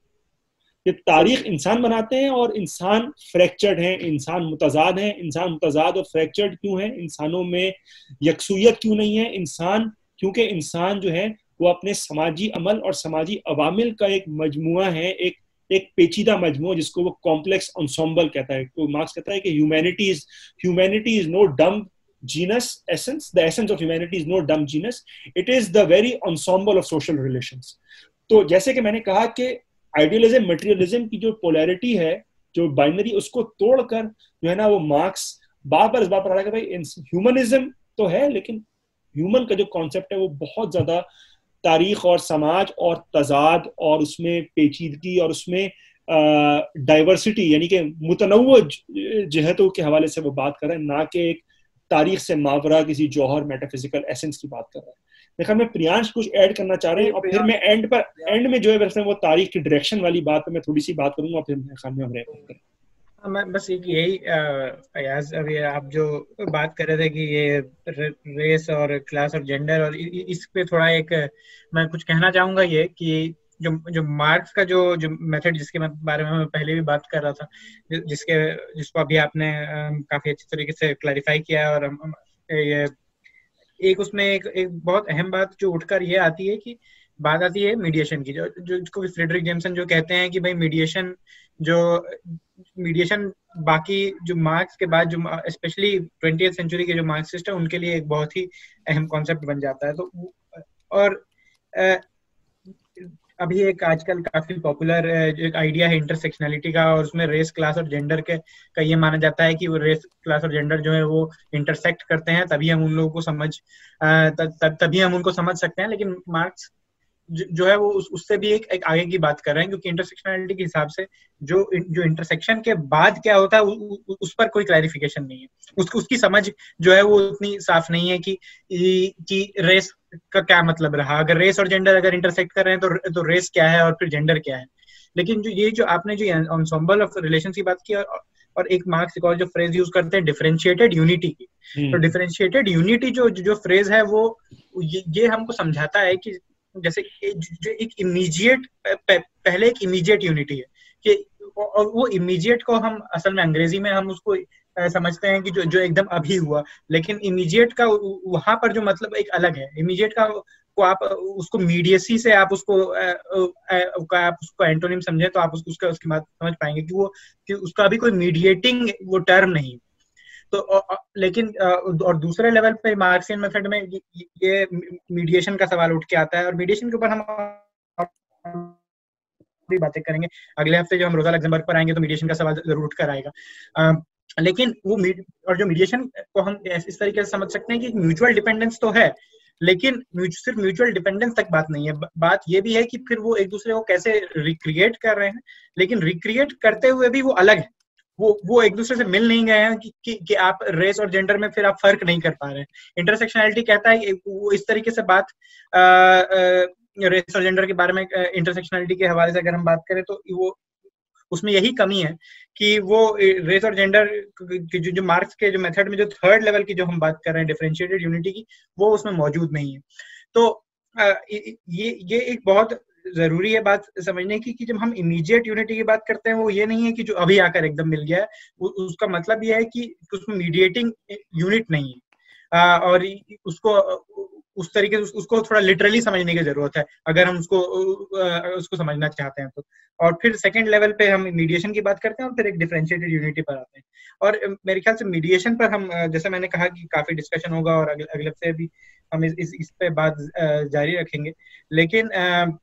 ये तारीख इंसान बनाते हैं और इंसान फ्रैक्चर्ड हैं, इंसान मुतजाद हैं। इंसान मुतजाद और फ्रैक्चर्ड क्यों है? इंसानों में यकसूयत क्यों नहीं है? क्योंकि इंसान जो है वो अपने समाजी अमल और समाजी अवामिल का एक मजमुआ है, एक पेचीदा मजमू जिसको वो कॉम्प्लेक्स एंसेम्बल कहता है। तो मार्क्स कहता है कि humanity is no dumb genus essence, the essence of humanity is no dumb genus, it is the very ensemble of social relations। तो जैसे कि मैंने कहा कि आइडियलिज्म मटेरियलिज्म की जो पोलैरिटी है, जो बाइनरी, उसको तोड़कर जो है ना वो मार्क्स बार बार इस बात पर आ रहा है कि भाई ह्यूमनिज्म तो है, लेकिन ह्यूमन का जो कॉन्सेप्ट है वो बहुत ज्यादा तारीख और समाज और तजाद और उसमें पेचीदगी और उसमें डाइवर्सिटी यानी कि मुतनव्वुअ जहतों के हवाले से वो बात कर रहे हैं, ना कि एक तारीख से मावरा किसी जौहर मेटाफिजिकल एसेंस की बात कर रहा है। देखा मैं प्रियांश कुछ ऐड करना चाह रहे हैं और फिर मैं एंड में जो है वो तारीख की डायरेक्शन वाली बात पे मैं थोड़ी सी बात करूंगा, फिर मैं खान में हम रहेंगे। मैं बस यही फयाज, अभी आप जो बात कर रहे थे कि ये रेस और क्लास और जेंडर, और इस पे थोड़ा एक मैं कुछ कहना चाहूंगा, ये कि जो मार्क्स का जो मेथड जिसके बारे में मैं पहले भी बात कर रहा था, जिसको अभी आपने काफी अच्छी तरीके से क्लैरिफाई किया है, और ये एक उसमें एक बहुत अहम बात जो उठकर ये आती है कि बात आती है मीडिएशन की, जो जिसको फ्रेडरिक जेम्सन जो कहते हैं कि भाई मीडिएशन बाकी जो मार्क्स के बाद जो स्पेशली 20th सेंचुरी के जो मार्क्सिस्ट है उनके लिए एक बहुत ही अहम कॉन्सेप्ट बन जाता है। तो और अभी एक आजकल काफी पॉपुलर एक आइडिया है इंटरसेक्शनैलिटी का, और उसमें रेस, क्लास और जेंडर के का ये माना जाता है कि वो रेस, क्लास और जेंडर जो है वो इंटरसेक्ट करते हैं, तभी हम उन लोगों को तभी हम उनको समझ सकते हैं। लेकिन मार्क्स जो है वो उससे भी एक आगे की बात कर रहे हैं, क्योंकि इंटरसेक्शनैलिटी के हिसाब से जो इंटरसेक्शन के बाद क्या होता है उस पर कोई क्लैरिफिकेशन नहीं है, उसकी समझ जो है वो उतनी साफ नहीं है कि रेस का क्या मतलब रहा, अगर रेस और जेंडर अगर इंटरसेक्ट कर रहे हैं तो रेस क्या है और फिर जेंडर क्या है। लेकिन जो आपने जो एंसेम्बल ऑफ रिलेशंस की बात की, और एक मार्क्स एक और जो फ्रेज यूज करते हैं डिफरेंशिएटेड यूनिटी की, तो डिफरेंशिएटेड यूनिटी जो फ्रेज है वो ये हमको समझाता है कि जैसे जो एक इमीडिएट पहले एक इमीडिएट यूनिटी है कि, और वो इमीडिएट को हम असल में अंग्रेजी में हम उसको समझते हैं कि जो एकदम अभी हुआ, लेकिन इमीडिएट का वहां पर जो मतलब एक अलग है। इमीडिएट को आप उसको मीडिएसी से आप उसको एंटोनिम समझे तो आप उसकी बात समझ पाएंगे कि उसका अभी कोई मीडिएटिंग वो टर्म नहीं। तो लेकिन और दूसरे लेवल पे मार्क्सियन मेथड में ये मीडिएशन का सवाल उठ के आता है, और मीडिएशन के ऊपर हम भी बातें करेंगे। अगले हफ्ते जो हम रोजा लग्जमबर्ग पर आएंगे तो मीडिएशन का सवाल जरूर उठ कर आएगा। लेकिन वो और जो मीडिएशन को हम इस तरीके से समझ सकते हैं कि म्यूचुअल डिपेंडेंस तो है, लेकिन सिर्फ म्यूचुअल डिपेंडेंस तक बात नहीं है, बात ये भी है कि फिर वो एक दूसरे को कैसे रिक्रिएट कर रहे हैं, लेकिन रिक्रिएट करते हुए भी वो अलग है, वो एक दूसरे से मिल नहीं गए हैं कि आप रेस और जेंडर में फिर आप फर्क नहीं कर पा रहे हैं। इंटरसेक्शनैलिटी कहता है वो इस तरीके से बात रेस और जेंडर के बारे में इंटरसेक्शनैलिटी के हवाले से अगर हम बात करें तो वो उसमें यही कमी है कि वो रेस और जेंडर की जो मार्क्स के जो मेथड में जो थर्ड लेवल की जो हम बात कर रहे हैं डिफरेंशिएटेड यूनिटी की, वो उसमें मौजूद नहीं है। तो ये एक बहुत जरूरी है बात समझने की कि जब हम इमीडिएट यूनिटी की बात करते हैं वो ये नहीं है कि जो अभी आकर एकदम मिल गया है, उसका मतलब ये है कि उसमें मीडिएटिंग यूनिट नहीं है, और उसको उस तरीके से उसको थोड़ा लिटरली समझने की जरूरत है अगर हम उसको समझना चाहते हैं तो। और फिर सेकंड लेवल पे हम मीडिएशन की बात करते हैं और फिर एक डिफरेंशिएटेड यूनिटी पर आते हैं। और मेरे ख्याल से मीडिएशन पर हम जैसे मैंने कहा कि काफी डिस्कशन होगा और अगले हफ्ते भी हम इस पे बात जारी रखेंगे। लेकिन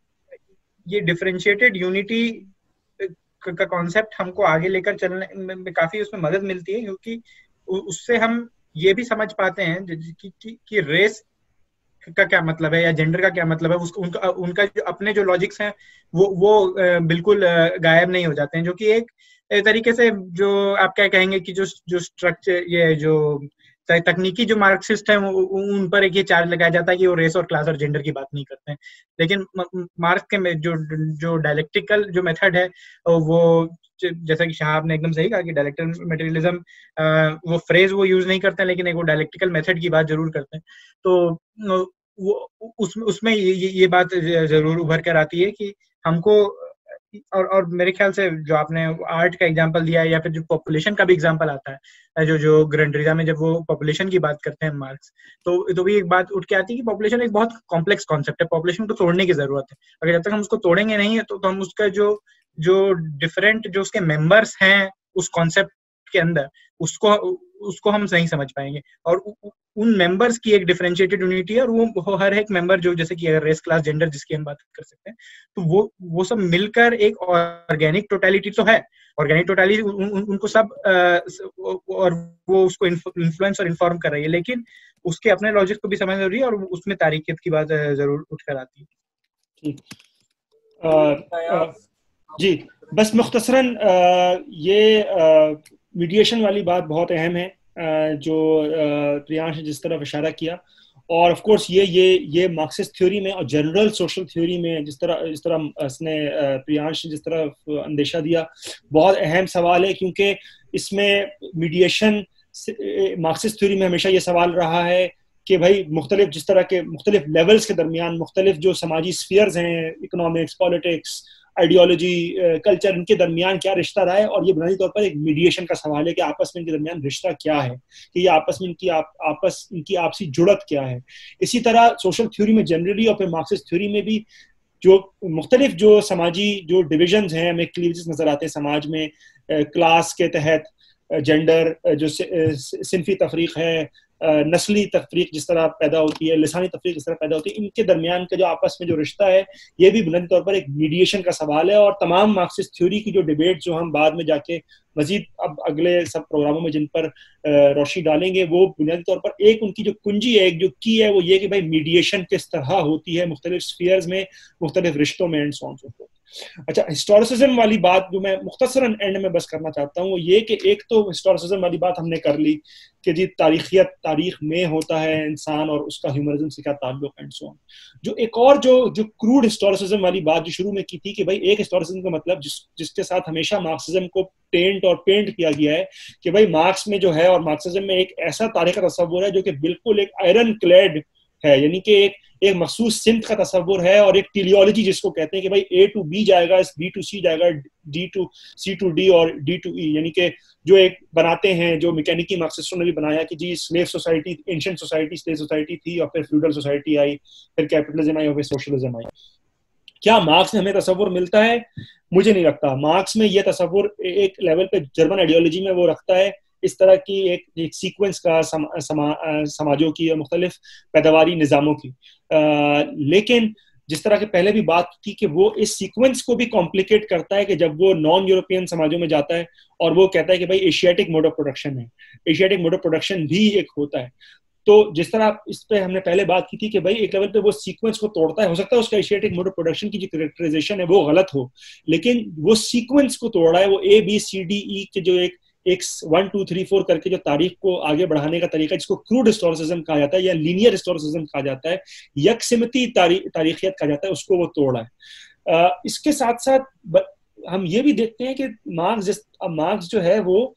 ये डिफरेंशिएटेड यूनिटी का कॉन्सेप्ट हमको आगे लेकर चलने में काफी उसमें मदद मिलती है, क्योंकि उससे हम ये भी समझ पाते हैं कि रेस का क्या मतलब है या जेंडर का क्या मतलब है, उनका जो अपने जो लॉजिक्स हैं वो बिल्कुल गायब नहीं हो जाते हैं, जो कि एक तरीके से जो आप क्या कहेंगे कि जो स्ट्रक्चर ये जो तकनीकी जो मार्क्सिस्ट हैं उन पर एक ये चार्ज लगाया जाता है कि वो रेस और क्लास और जेंडर की बात नहीं करते हैं। लेकिन मार्क्स के जो डायलेक्टिकल जो मेथड है वो जैसा कि शाह आपने एकदम सही कहा कि डायलेक्टिकल मटेरियलिज्म वो फ्रेज वो यूज नहीं करते हैं, लेकिन एक वो डायलेक्टिकल मेथड की बात जरूर करते हैं। तो वो उसमें ये बात जरूर उभर कर आती है कि हमको और मेरे ख्याल से जो आपने आर्ट का एग्जांपल दिया है या फिर जो पॉपुलेशन का भी एग्जांपल आता है, जो ग्रंडरिजा में जब वो पॉपुलेशन की बात करते हैं मार्क्स, तो भी एक बात उठ के आती है कि पॉपुलेशन एक बहुत कॉम्प्लेक्स कॉन्सेप्ट है, पॉपुलेशन को तोड़ने की जरूरत है। अगर जब तक हम उसको तोड़ेंगे नहीं तो हम उसका जो डिफरेंट जो उसके मेंबर्स हैं उस कॉन्सेप्ट के अंदर उसको हम सही समझ पाएंगे। और उन मेंबर्स की एक डिफरेंशिएटेड यूनिटी है, और वो हर एक मेंबर जो जैसे कि अगर रेस, क्लास, जेंडर जिसकी हम बात कर सकते हैं, तो वो सब मिलकर एक ऑर्गेनिक टोटलिटी तो है। ऑर्गेनिक टोटलिटी उनको सब और वो उसको इन्फ्लुएंस और इन्फॉर्म कर रही है, लेकिन उसके अपने लॉजिक को भी समझ जरूरी है और उसमें तारीखियत की बात जरूर उठकर आती है। जी, बस मुख्तसरन ये मीडिएशन वाली बात बहुत अहम है जो प्रियांश ने जिस तरफ इशारा किया, और ऑफ कोर्स ये मार्क्सिस्ट थ्योरी में और जनरल सोशल थ्योरी में जिस तरह इसने प्रियांश ने जिस तरह अंदेशा दिया, बहुत अहम सवाल है, क्योंकि इसमें मीडिएशन मार्क्सिस्ट थ्योरी में हमेशा ये सवाल रहा है कि भाई मुख्तलिफ जिस तरह के मुख्तलिफ लेवल्स के दरमियान मुख्तलिफ जो समाजी स्फीयर्स हैं, इकोनॉमिक्स, पॉलिटिक्स, आइडियोलॉजी, कल्चर, इनके दरमियान क्या रिश्ता रहा है, और ये बुनियादी तौर पर एक मीडिएशन का सवाल है कि आपस में इनके दरमियान रिश्ता क्या है, कि ये आपस में इनकी आपसी जुड़त क्या है। इसी तरह सोशल थ्योरी में जनरली और फिर मार्क्सिस्ट थ्योरी में भी जो मुख्तलिफ जो समाजी जो डिविजन्स हैं, हमें क्लीवेजेस नजर आते हैं समाज में, क्लास के तहत जेंडर, जो सिनफी तफरीक है, नस्ली तफरीक जिस तरह पैदा होती है, लिसानी तफरीक जिस तरह पैदा होती है, इनके दरमियान का जो आपस में जो रिश्ता है ये भी बुनियादी तौर पर एक मीडिएशन का सवाल है। और तमाम मार्क्सिस्ट थ्योरी की जो डिबेट जो हम बाद में जाके मजीद अब अगले सब प्रोग्रामों में जिन पर रोशनी डालेंगे, वो बुनियादी तौर पर एक उनकी जो कुंजी है, एक जो की है, वो ये कि भाई मीडिएशन किस तरह होती है मुख्तलिफ स्फीयर्स में, मुख्तलिफ रिश्तों में and so on so forth. अच्छा, हिस्टोरिसिज्म वाली बात जो मैं मुख्तसरन एंड में बस करना चाहता हूँ वो ये कि एक तो हिस्टोरिसिज्म वाली बात हमने कर ली कि जी तारीखियत, तारीख में होता है इंसान और उसका ह्यूमनिज्म से क्या ताल्लुक एंड सो ऑन। जो एक और जो क्रूड हिस्टोरिसिज्म वाली बात जो शुरू में की थी कि भाई एक हिस्टोरिसिज्म का मतलब जिसके साथ हमेशा मार्क्सिज्म को टेंट और पेंट किया गया है कि भाई मार्क्स में जो है और मार्क्सिज्म में एक ऐसा तारीख का तस्वुर है जो कि बिल्कुल एक आयरन क्लेड है, यानी कि एक मखसूस सिमत का तस्वुर है और एक टेलियोलॉजी जिसको कहते हैं कि भाई A to B जाएगा, B to C जाएगा, D to C to D और D to E, यानी कि जो एक बनाते हैं, जो मैकेनिकी मार्क्सिस्टों ने भी बनाया कि जी slave society, ancient society slave society थी और फिर फ्यूडल सोसाइटी आई, फिर कैपिटलिज्म आई और फिर सोशलिज्म आई। क्या मार्क्स में हमें तस्वुर मिलता है? मुझे नहीं लगता। मार्क्स में यह तस्वुर एक लेवल पे जर्मन आइडियोलॉजी में वो रखता है इस तरह की एक सीक्वेंस का समाजों की और मुख्तलिफ पैदावारी निज़ामों की, लेकिन जिस तरह के पहले भी बात थी कि वो इस सीक्वेंस को भी कॉम्प्लिकेट करता है कि जब वो नॉन यूरोपियन समाजों में जाता है और वो कहता है कि भाई एशियाटिक मोड ऑफ प्रोडक्शन है, एशियाटिक मोड ऑफ प्रोडक्शन भी एक होता है। तो जिस तरह इस पे हमने पहले बात की थी कि भाई एक लेवल पे वो सीक्वेंस को तोड़ता है, हो सकता है उसका एशियाटिक मोड ऑफ प्रोडक्शन की जो कैरेक्टराइजेशन है वो गलत हो, लेकिन वो सीक्वेंस को तोड़ा है, वो ABCDE के जो एक 1 2 3 4 करके जो तारीख को आगे बढ़ाने का तरीका, जिसको क्रूड हिस्टोरिसिज्म कहा जाता है या लीनियर हिस्टोरिसिज्म कहा जाता है, यकसिमती तारीखियत कहा जाता है, उसको वो तोड़ा है। इसके साथ साथ हम ये भी देखते हैं कि मार्क्स जो है वो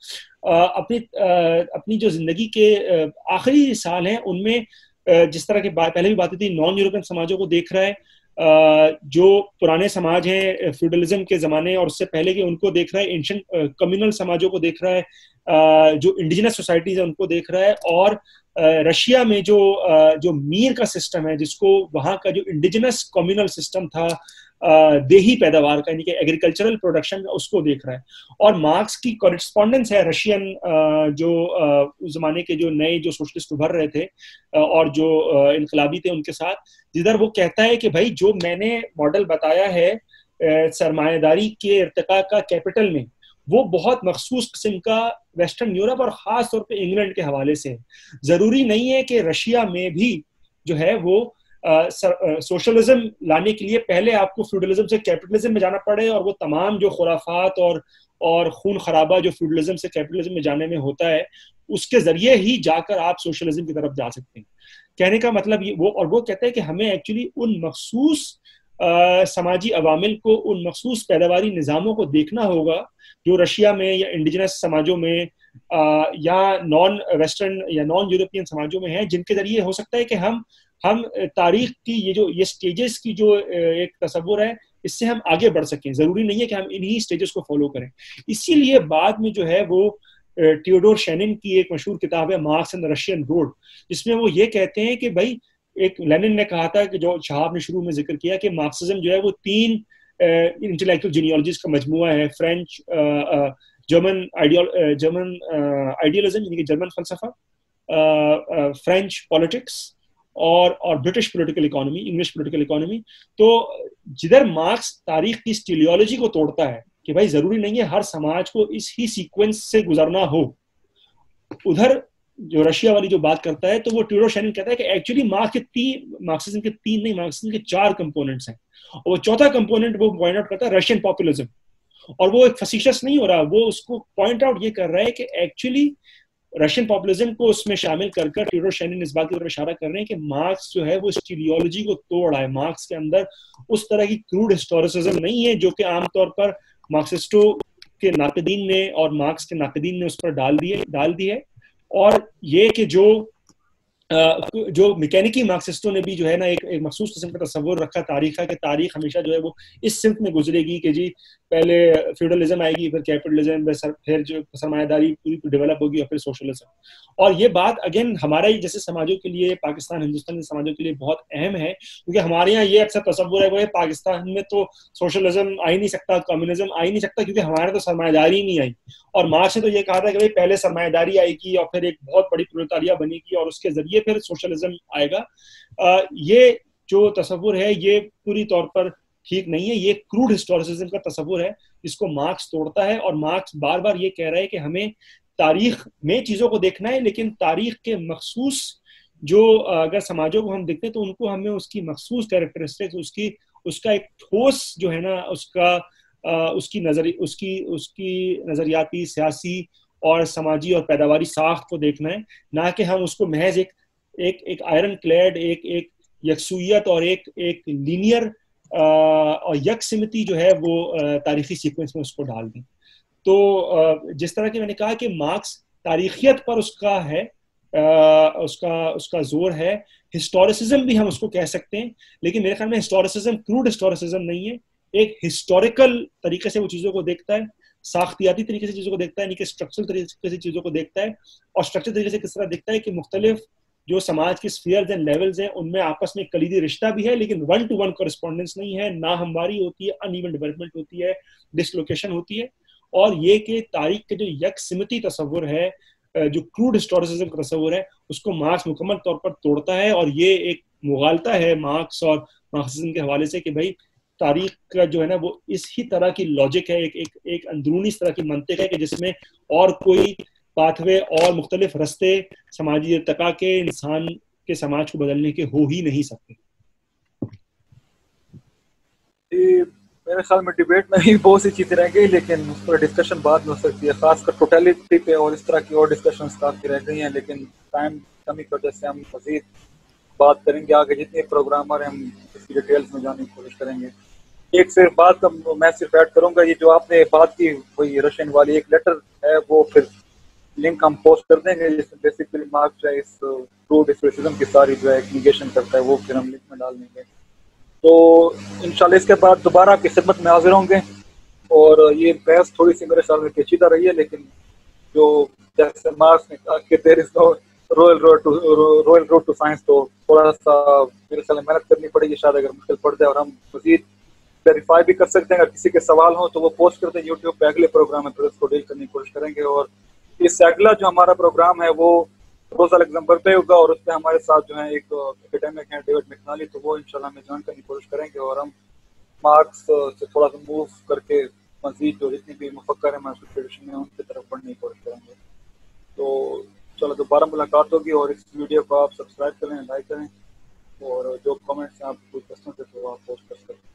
अपनी जो जिंदगी के आखिरी साल हैं उनमें जिस तरह के पहले भी बातें थी, नॉन यूरोपियन समाजों को देख रहा है, जो पुराने समाज हैं फ्यूडलिज्म के जमाने और उससे पहले के उनको देख रहा है, एंशिएंट कम्युनल समाजों को देख रहा है, जो इंडिजिनस सोसाइटीज है उनको देख रहा है, और रशिया में जो मीर का सिस्टम है, जिसको वहाँ का जो इंडिजिनस कम्युनल सिस्टम था देही पैदावार का, यानी कि एग्रीकल्चरल प्रोडक्शन का, उसको देख रहा है। और मार्क्स की कॉरेस्पॉन्डेंस है रशियन जो उस जमाने के जो नए जो सोशलिस्ट उभर रहे थे और जो इनकलाबी थे उनके साथ, जिधर वो कहता है कि भाई जो मैंने मॉडल बताया है सरमायादारी के इर्तिका का कैपिटल में, वो बहुत मखसूस किस्म का वेस्टर्न यूरोप और खास तौर पे इंग्लैंड के हवाले से है। जरूरी नहीं है कि रशिया में भी जो है वो सोशलिज्म लाने के लिए पहले आपको फ्यूडलिज्म से कैपिटलिज्म में जाना पड़े और वो तमाम जो खुराफात और खून खराबा जो फ्यूडलिज्म से कैपिटलिज्म में जाने में होता है, उसके जरिए ही जाकर आप सोशलिज्म की तरफ जा सकते हैं। कहने का मतलब ये वो कहते हैं कि हमें एक्चुअली उन मखसूस समाजी अवामिल को, उन मखसूस पैदावारी निज़ामों को देखना होगा जो रशिया में या इंडिजिनस समाजों में या नॉन वेस्टर्न या नॉन यूरोपियन समाजों में है, जिनके जरिए हो सकता है कि हम तारीख की ये स्टेजेस की जो एक तस्वुर है, इससे हम आगे बढ़ सकें। जरूरी नहीं है कि हम इन्हीं स्टेजेस को फॉलो करें। इसीलिए बाद में जो है वो थियोडोर शेनिन की एक मशहूर किताब है Marx and the Russian road, जिसमें वो ये कहते हैं कि भाई एक लेनिन ने कहा था कि जो शहाब ने शुरू में जिक्र किया कि मार्क्सिज्म जो है वो 3 इंटेलेक्चुअल जीनियोलॉजीज का मजमुआ है, फ्रेंच जर्मन आइडियलिज्म यानी कि जर्मन फलसफा, फ्रेंच पॉलिटिक्स और British political economy, English political economy. तो जिधर मार्क्स तारीख की टेलियोलॉजी को तोड़ता है कि भाई जरूरी नहीं है हर समाज को इस ही सीक्वेंस से गुजरना हो, उधर जो रशिया वाली जो बात करता है, तो वो थियोडोर शेनिन कहता है कि एक्चुअली मार्क्सिज्म के 3 नहीं, मार्क्सिज्म के 4 कंपोनेंट्स हैं, और वो चौथा कंपोनेंट वो पॉइंट आउट करता है रशियन पॉपुलिज्म। और वो एक फैसिशियस नहीं हो रहा, वो उसको पॉइंट आउट ये कर रहा है कि एक्चुअली रशियन पॉपुलिज्म को उसमें शामिल कर थियोडोर शेनिन इस बात की तरफ इशारा कर रहे हैं कि मार्क्स जो है वो टेलियोलॉजी को तोड़ रहा है। मार्क्स के अंदर उस तरह की क्रूड हिस्टोरिसिज्म नहीं है जो कि आमतौर पर मार्क्सिस्टों के नाकदीन ने और मार्क्स के नाकदीन ने उस पर डाल दी है। और ये कि जो जो मैकेनिकी मार्क्सिस्टों ने भी जो है ना एक मखसूस किस्म का तस्वुर रखा तारीख का, कि तारीख हमेशा जो है वो इस सिमत में गुजरेगी कि जी पहले फ्यूडलिज्म आएगी, फिर कैपिटलिज्म, फिर जो सरमायादारी पूरी डेवलप होगी, और फिर सोशलिज्म। और ये बात अगेन हमारा ही जैसे समाजों के लिए, पाकिस्तान हिंदुस्तान के समाजों के लिए बहुत अहम है, क्योंकि हमारे यहाँ ये अक्सर तस्वुर है वो पाकिस्तान में तो सोशलिज्म आ ही नहीं सकता, कम्युनिज्म आ ही नहीं सकता, क्योंकि हमारे तो सरमायादारी नहीं आई। और मार्क्स ने तो ये कहा था कि भाई पहले सरमायादारी आएगी और फिर एक बहुत बड़ी प्रोलेटारिया बनेगी और उसके जरिए फिर सोशलिज्म आएगा। ये जो तस्वुर है ये पूरी तौर पर ठीक नहीं है, ये क्रूड हिस्टोरिसिज्म का तस्वुर है जिसको मार्क्स तोड़ता है। और मार्क्स बार बार ये कह रहा है कि हमें तारीख में चीजों को देखना है, लेकिन तारीख के मखसूस जो अगर समाजों को हम देखते हैं तो उनको हमें उसकी मखसूस कैरेक्टरिस्टिक्स, उसका एक ठोस जो है ना उसकी नजरियाती, सियासी और समाजी और पैदावारी साख्त को देखना है, ना कि हम उसको महज एक आयरन क्लैड, एक यकसुइयत और एक लीनियर और यकसिमती जो है वो तारीखी सीक्वेंस में उसको डाल दें। तो जिस तरह की मैंने कहा कि मार्क्स तारीखियत पर उसका है, उसका जोर है, हिस्टोरिसिज्म भी हम उसको कह सकते हैं, लेकिन मेरे ख्याल में हिस्टोरिसिज्म क्रूड हिस्टोरिसिज्म नहीं है, एक हिस्टोरिकल तरीके से वो चीजों को देखता है, साख्तियाती तरीके से चीजों को देखता है, नहीं कि स्ट्रक्चरल तरीके से चीजों को देखता है। और स्ट्रक्चरल तरीके से किस तरह देखता है कि मुख्तलिफ जो समाज की स्फीयर्स एंड लेवल्स हैं उनमें आपस में कलीदी रिश्ता भी है, लेकिन 1-to-1 कॉरेस्पॉन्डेंस नहीं है, ना हमवारी होती है, अनइवन डेवलपमेंट होती है, डिसलोकेशन होती है। और ये कि तारीख के जो यकसिमती तस्वुर है, जो क्रूड हिस्टोरिसिज्म का तस्वुर है, उसको मार्क्स मुकम्मल तौर पर तोड़ता है। और ये एक मुगालता है मार्क्स और मार्क्सिज्म के हवाले से कि भाई तारीख का जो है ना वो इस ही तरह की लॉजिक है, एक अंदरूनी इस तरह की मंतिक है कि जिसमें और कोई पाथवे और मुख्तलिफ रस्ते समाजी इर्तिका के, इंसान के समाज को बदलने के हो ही नहीं सकते। मेरे ख्याल में डिबेट में भी बहुत सी चीजें रह गई, लेकिन उस पर डिस्कशन बाद में हो सकती है, खासकर टोटलिटी पे और इस तरह की और डिस्कशंस काफी रह गई हैं, लेकिन टाइम कमी की वजह से हम मजीद बात करेंगे आगे, जितने प्रोग्रामर हम इसकी डिटेल्स में जाने की कोशिश करेंगे। एक सिर्फ बात मैं सिर्फ ऐड करूंगा, ये जो आपने बात की वही रशियन वाली एक लेटर है, वो फिर लिंक हम पोस्ट कर देंगे, जिसमें बेसिकली मार्क्स जो है इस क्रूड हिस्टोरिसिज्म की सारी जो है निगेशन करता है, वो फिर हम लिंक में डाल देंगे। तो इंशाल्लाह इसके बाद दोबारा आपकी खिदमत में हाजिर होंगे। और ये बहस थोड़ी सी मेरे ख्याल में पेचीदा रही है, लेकिन जो जैसे मार्क्स ने कहा कि there is no royal road to science, तो थोड़ा सा मेरे ख्याल में मेहनत करनी पड़ेगी, शायद अगर मुश्किल पड़ जाए। और हम मजीद वेरीफाई भी कर सकते हैं, अगर किसी के सवाल हो तो वो पोस्ट करते हैं यूट्यूब पे, अगले प्रोग्राम में फिर उसको डील करने की कोशिश करेंगे। और इससे अगला जो हमारा प्रोग्राम है वो रोजा लग्जमबर्ग पे होगा, और उसमें हमारे साथ जो है एक एकेडमिक हैं डेविड मैकनाली, तो वो इंशाल्लाह में ज्वाइन करने की कोशिश करेंगे। और हम मार्क्स से थोड़ा सा मूव करके मजीद जो जितनी भी मुफक्कर है मार्क्स ट्रेडिशन में उनकी तरफ बढ़ने की कोशिश करेंगे। तो चलो दोबारा मुलाकात होगी, और इस वीडियो को आप सब्सक्राइब करें, लाइक करें, और जो कमेंट्स हैं आप कोई क्वेश्चन थे तो आप पोस्ट कर सकते हैं।